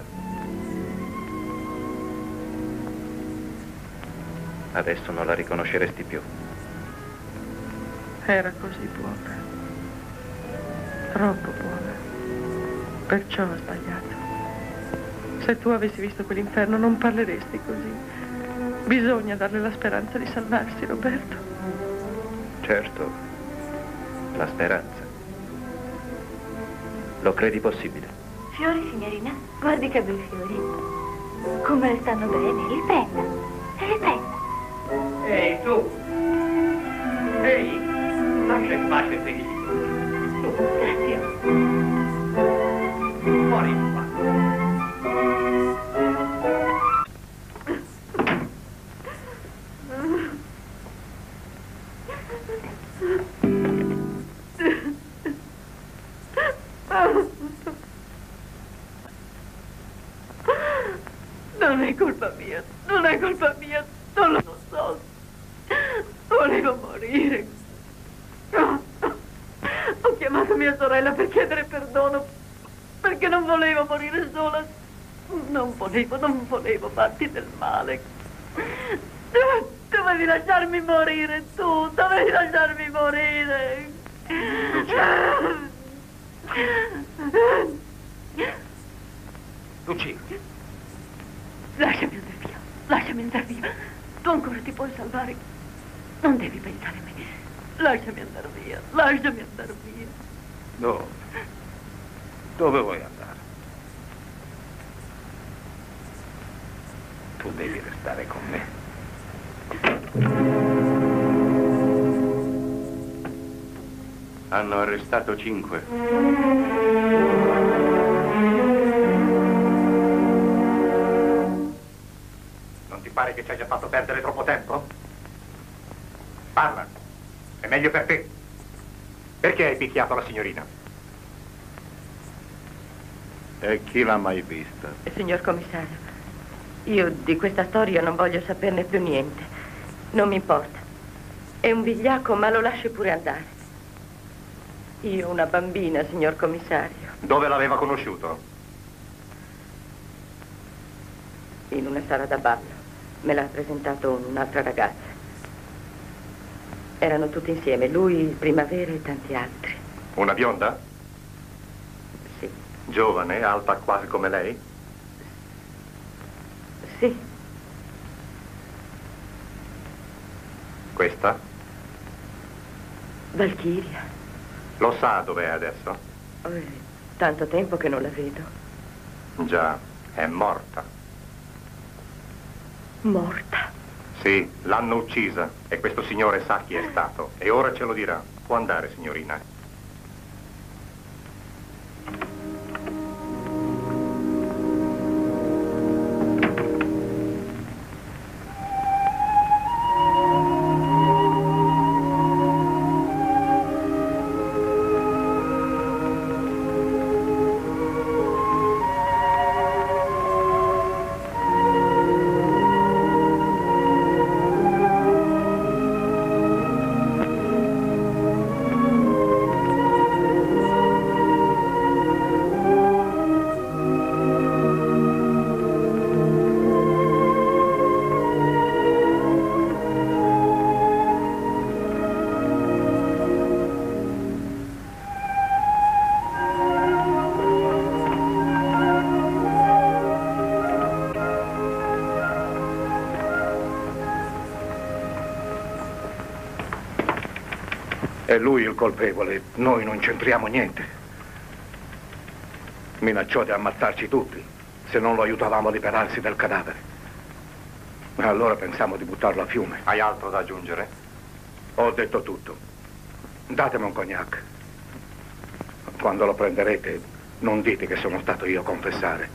Adesso non la riconosceresti più. Era così buona. Troppo buona. Perciò ho sbagliato. Se tu avessi visto quell'inferno non parleresti così. Bisogna darle la speranza di salvarsi, Roberto. Certo, la speranza. Lo credi possibile? Fiori, signorina? Guardi che bei fiori. Come stanno bene? Li prenda. Se li prenda. Ehi, tu! Ehi, lascia in pace i figli. Tu, Grazie. fuori qua. Non è colpa mia, non è colpa mia, non lo so. Volevo morire. Ho chiamato mia sorella per chiedere perdono, perché non volevo morire sola. Non volevo, non volevo farti del male. Dovevi lasciarmi morire tu, dovevi lasciarmi morire. Lucia. Lasciami andare via, lasciami andare via. Tu ancora ti puoi salvare. Non devi pensare a me. Lasciami andare via, lasciami andare via. Dove? Dove vuoi andare? Tu devi restare con me. Hanno arrestato cinque. Non ti pare che ci hai già fatto perdere troppo tempo? Parla. È meglio per te. Perché hai picchiato la signorina? E chi l'ha mai vista? Signor commissario, io di questa storia non voglio saperne più niente. Non mi importa. È un vigliacco, ma lo lasci pure andare. Io una bambina, signor commissario. Dove l'aveva conosciuto? In una sala da ballo. Me l'ha presentato un'altra ragazza. Erano tutti insieme, lui, il Primavera e tanti altri. Una bionda? Sì. Giovane, alta quasi come lei? Sì. Questa? Valchiria. Lo sa dov'è adesso? Oh, è tanto tempo che non la vedo. Già, è morta. Morta? Sì, l'hanno uccisa e questo signore sa chi è stato e ora ce lo dirà. Può andare, signorina. È lui il colpevole, noi non c'entriamo niente. Minacciò di ammazzarci tutti se non lo aiutavamo a liberarsi del cadavere. E allora pensiamo di buttarlo a fiume. Hai altro da aggiungere? Ho detto tutto. Datemi un cognac. Quando lo prenderete, non dite che sono stato io a confessare.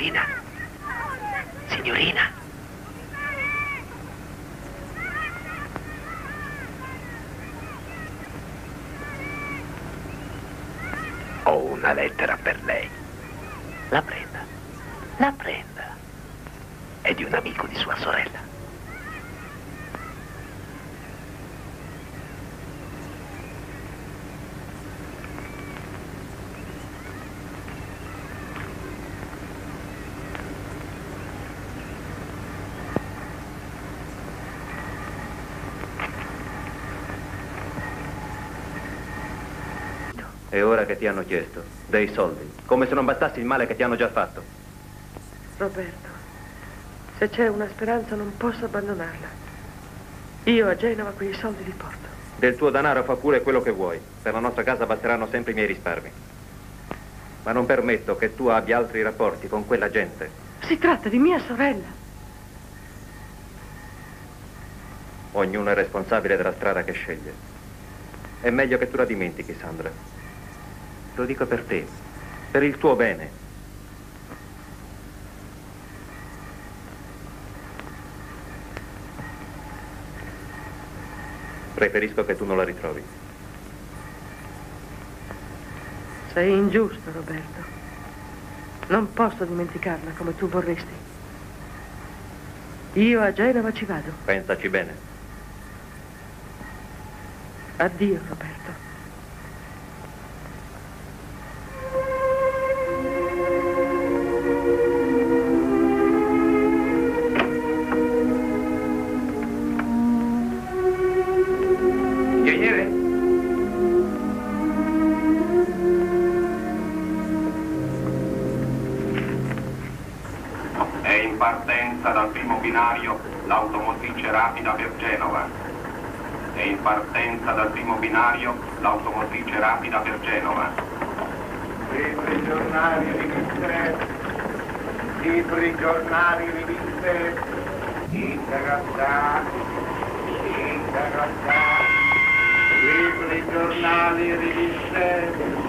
Signorina? Signorina? Ho una lettera per lei. La prenda. La prenda. È di un amico di sua sorella. E ora che ti hanno chiesto dei soldi, come se non bastasse il male che ti hanno già fatto. Roberto, se c'è una speranza non posso abbandonarla. Io a Genova quei soldi li porto. Del tuo denaro fa pure quello che vuoi. Per la nostra casa basteranno sempre i miei risparmi. Ma non permetto che tu abbia altri rapporti con quella gente. Si tratta di mia sorella. Ognuno è responsabile della strada che sceglie. È meglio che tu la dimentichi, Sandra. Lo dico per te, per il tuo bene. Preferisco che tu non la ritrovi. Sei ingiusto, Roberto. Non posso dimenticarla come tu vorresti. Io a Genova ci vado. Pensaci bene. Addio, Roberto. Dal primo binario l'automotrice rapida per Genova. È in partenza dal primo binario l'automotrice rapida per Genova. Libri, giornali, riviste, libri, giornali, riviste, interrotta, interrotta, libri, giornali, riviste.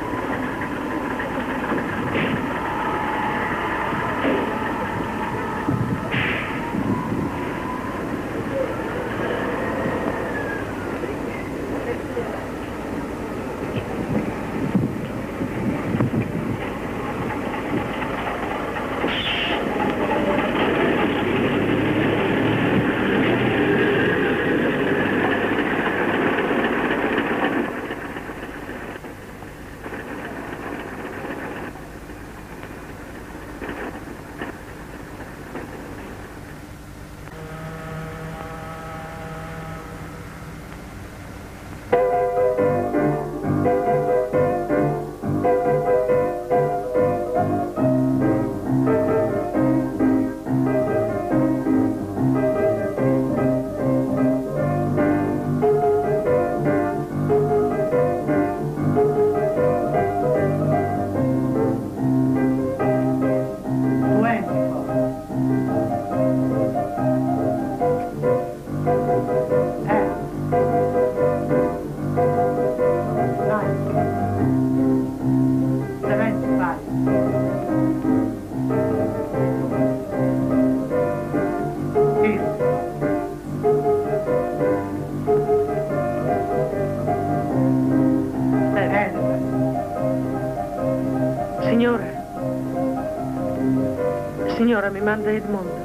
Signora, mi manda Edmondo.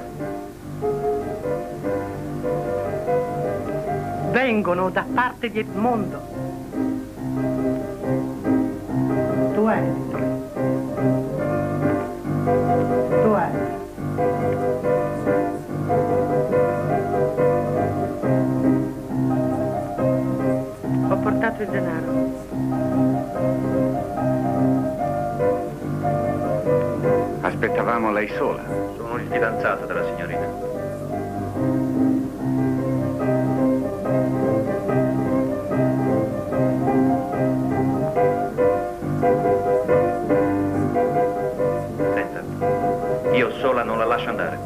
Vengono da parte di Edmondo. Tu entri. Tu entri. Ho portato il denaro. Aspettavamo lei sola. Sono il fidanzato della signorina. Senta, io sola non la lascio andare.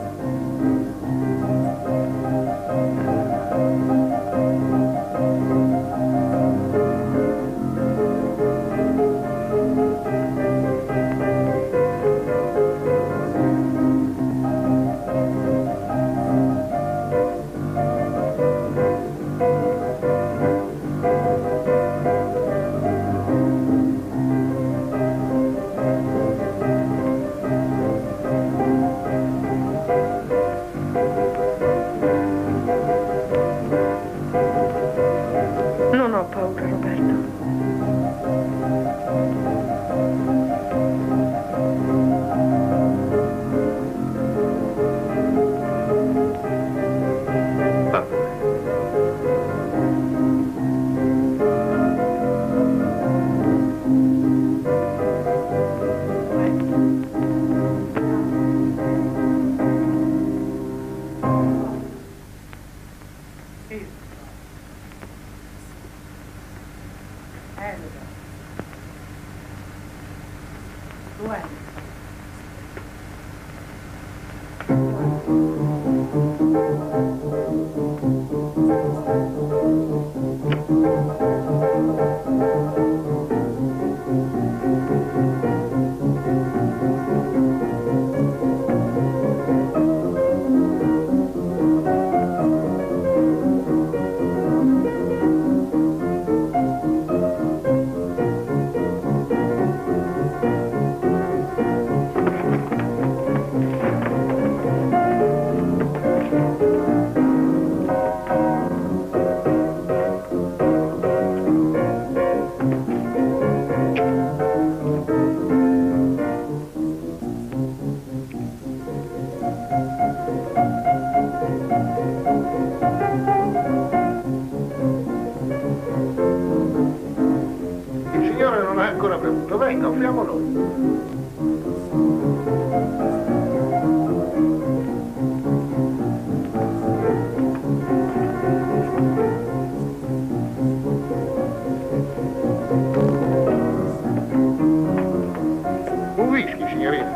Niente, offriamo noi. Un whisky, signorina.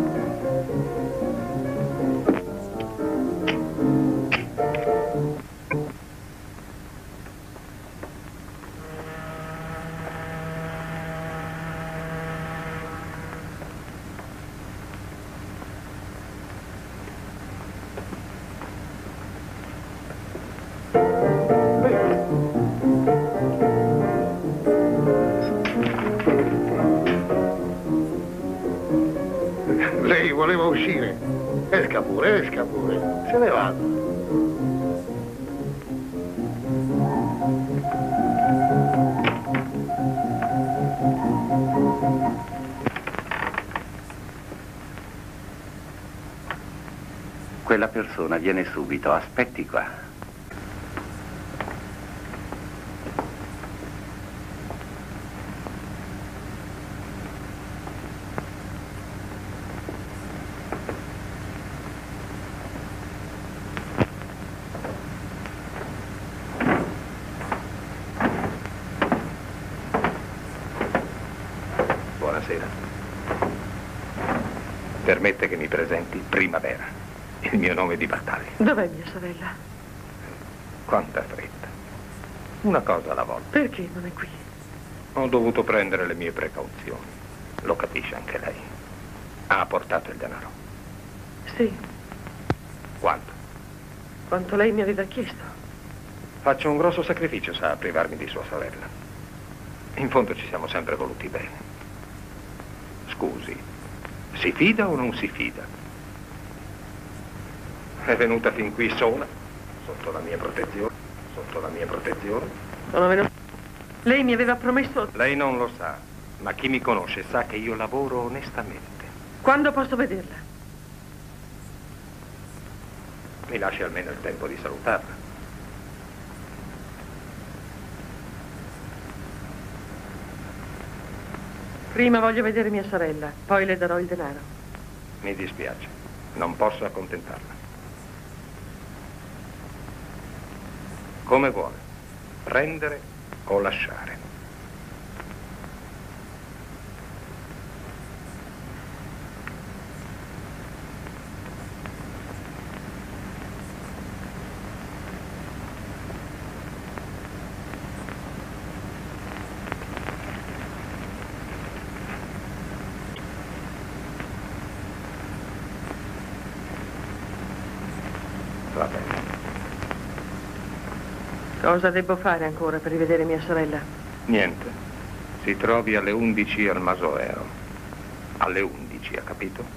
Lei voleva uscire. Esca pure, esca pure. Se ne vada. Quella persona viene subito, aspetti qua. Buonasera. Permette che mi presenti Primavera. Il mio nome di battaglia. Dov'è mia sorella? Quanta fretta. Una cosa alla volta. Perché non è qui? Ho dovuto prendere le mie precauzioni. Lo capisce anche lei. Ha portato il denaro. Sì, Quanto? quanto lei mi aveva chiesto. Faccio un grosso sacrificio, sa, a privarmi di sua sorella. In fondo ci siamo sempre voluti bene. Scusi, si fida o non si fida? È venuta fin qui sola, sotto la mia protezione, sotto la mia protezione. Sono venuta. Lei mi aveva promesso. Lei non lo sa, ma chi mi conosce sa che io lavoro onestamente. Quando posso vederla? Mi lasci almeno il tempo di salutarla. Prima voglio vedere mia sorella, poi le darò il denaro. Mi dispiace, non posso accontentarla. Come vuole, prendere o lasciare. Va bene. Cosa devo fare ancora per rivedere mia sorella? Niente. Si trovi alle undici al Masoero. Alle undici, ha capito?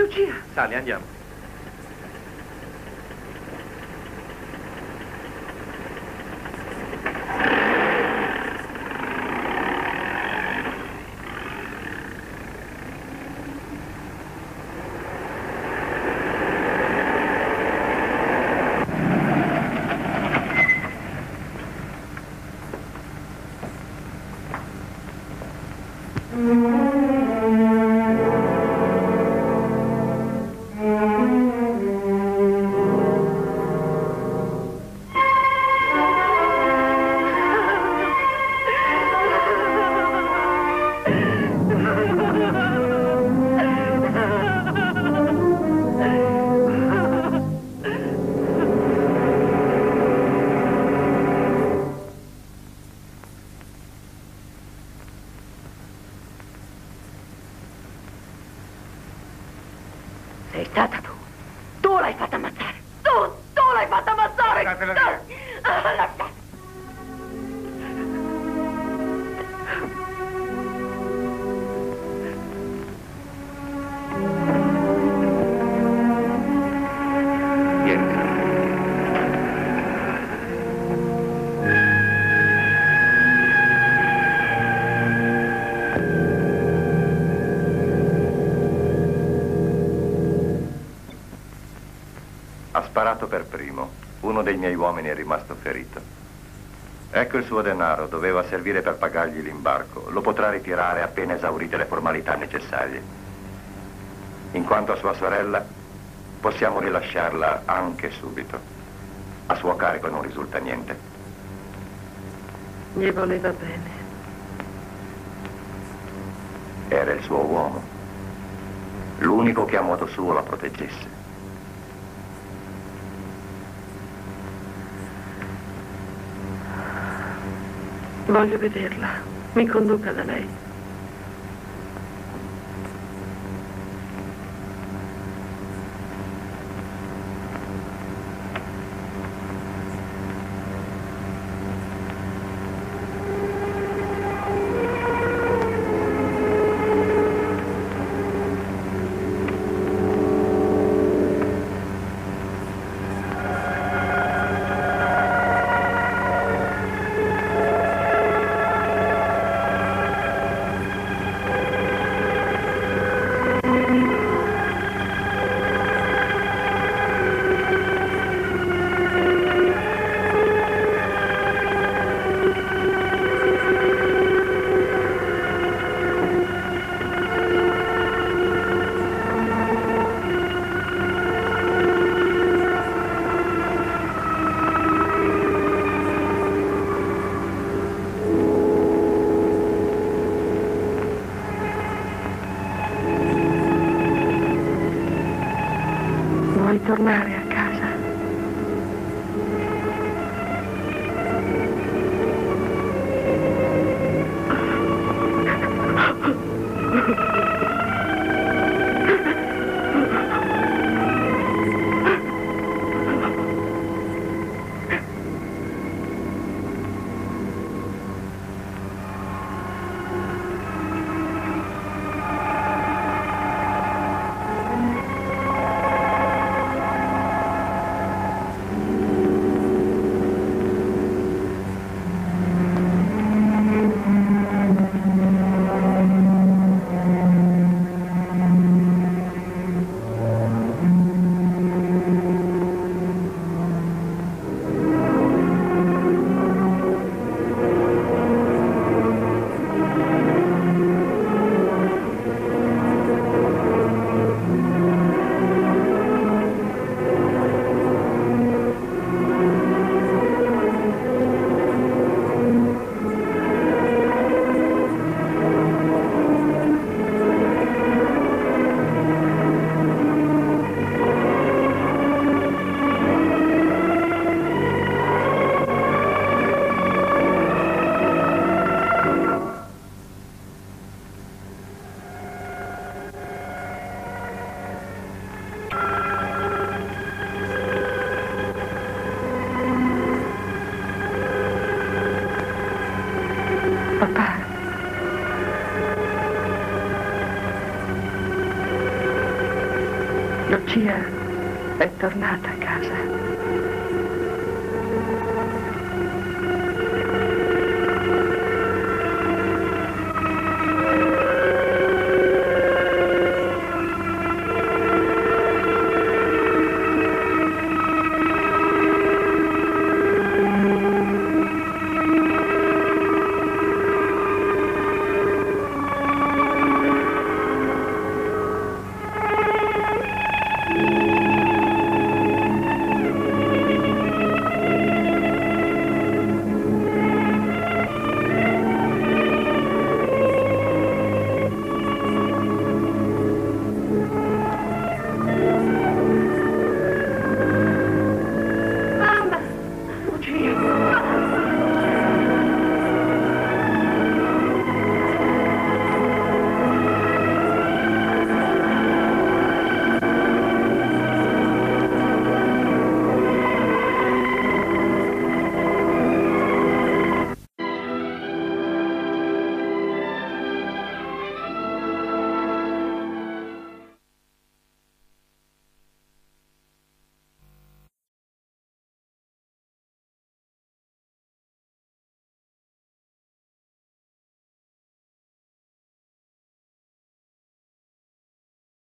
Lucia! Sali, andiamo. Sei stata tu. Tu l'hai fatta ammazzare. Tu, tu l'hai fatta ammazzare. Lasciatela via. Ah, lasciate. Ha sparato per primo. Uno dei miei uomini è rimasto ferito. Ecco il suo denaro, doveva servire per pagargli l'imbarco. Lo potrà ritirare appena esaurite le formalità necessarie. In quanto a sua sorella, possiamo rilasciarla anche subito. A suo carico non risulta niente. Gli voleva bene. Era il suo uomo. L'unico che a modo suo la proteggesse. Voglio vederla. Mi conduca da lei. Vuoi tornare a casa? Lucia è tornata a casa.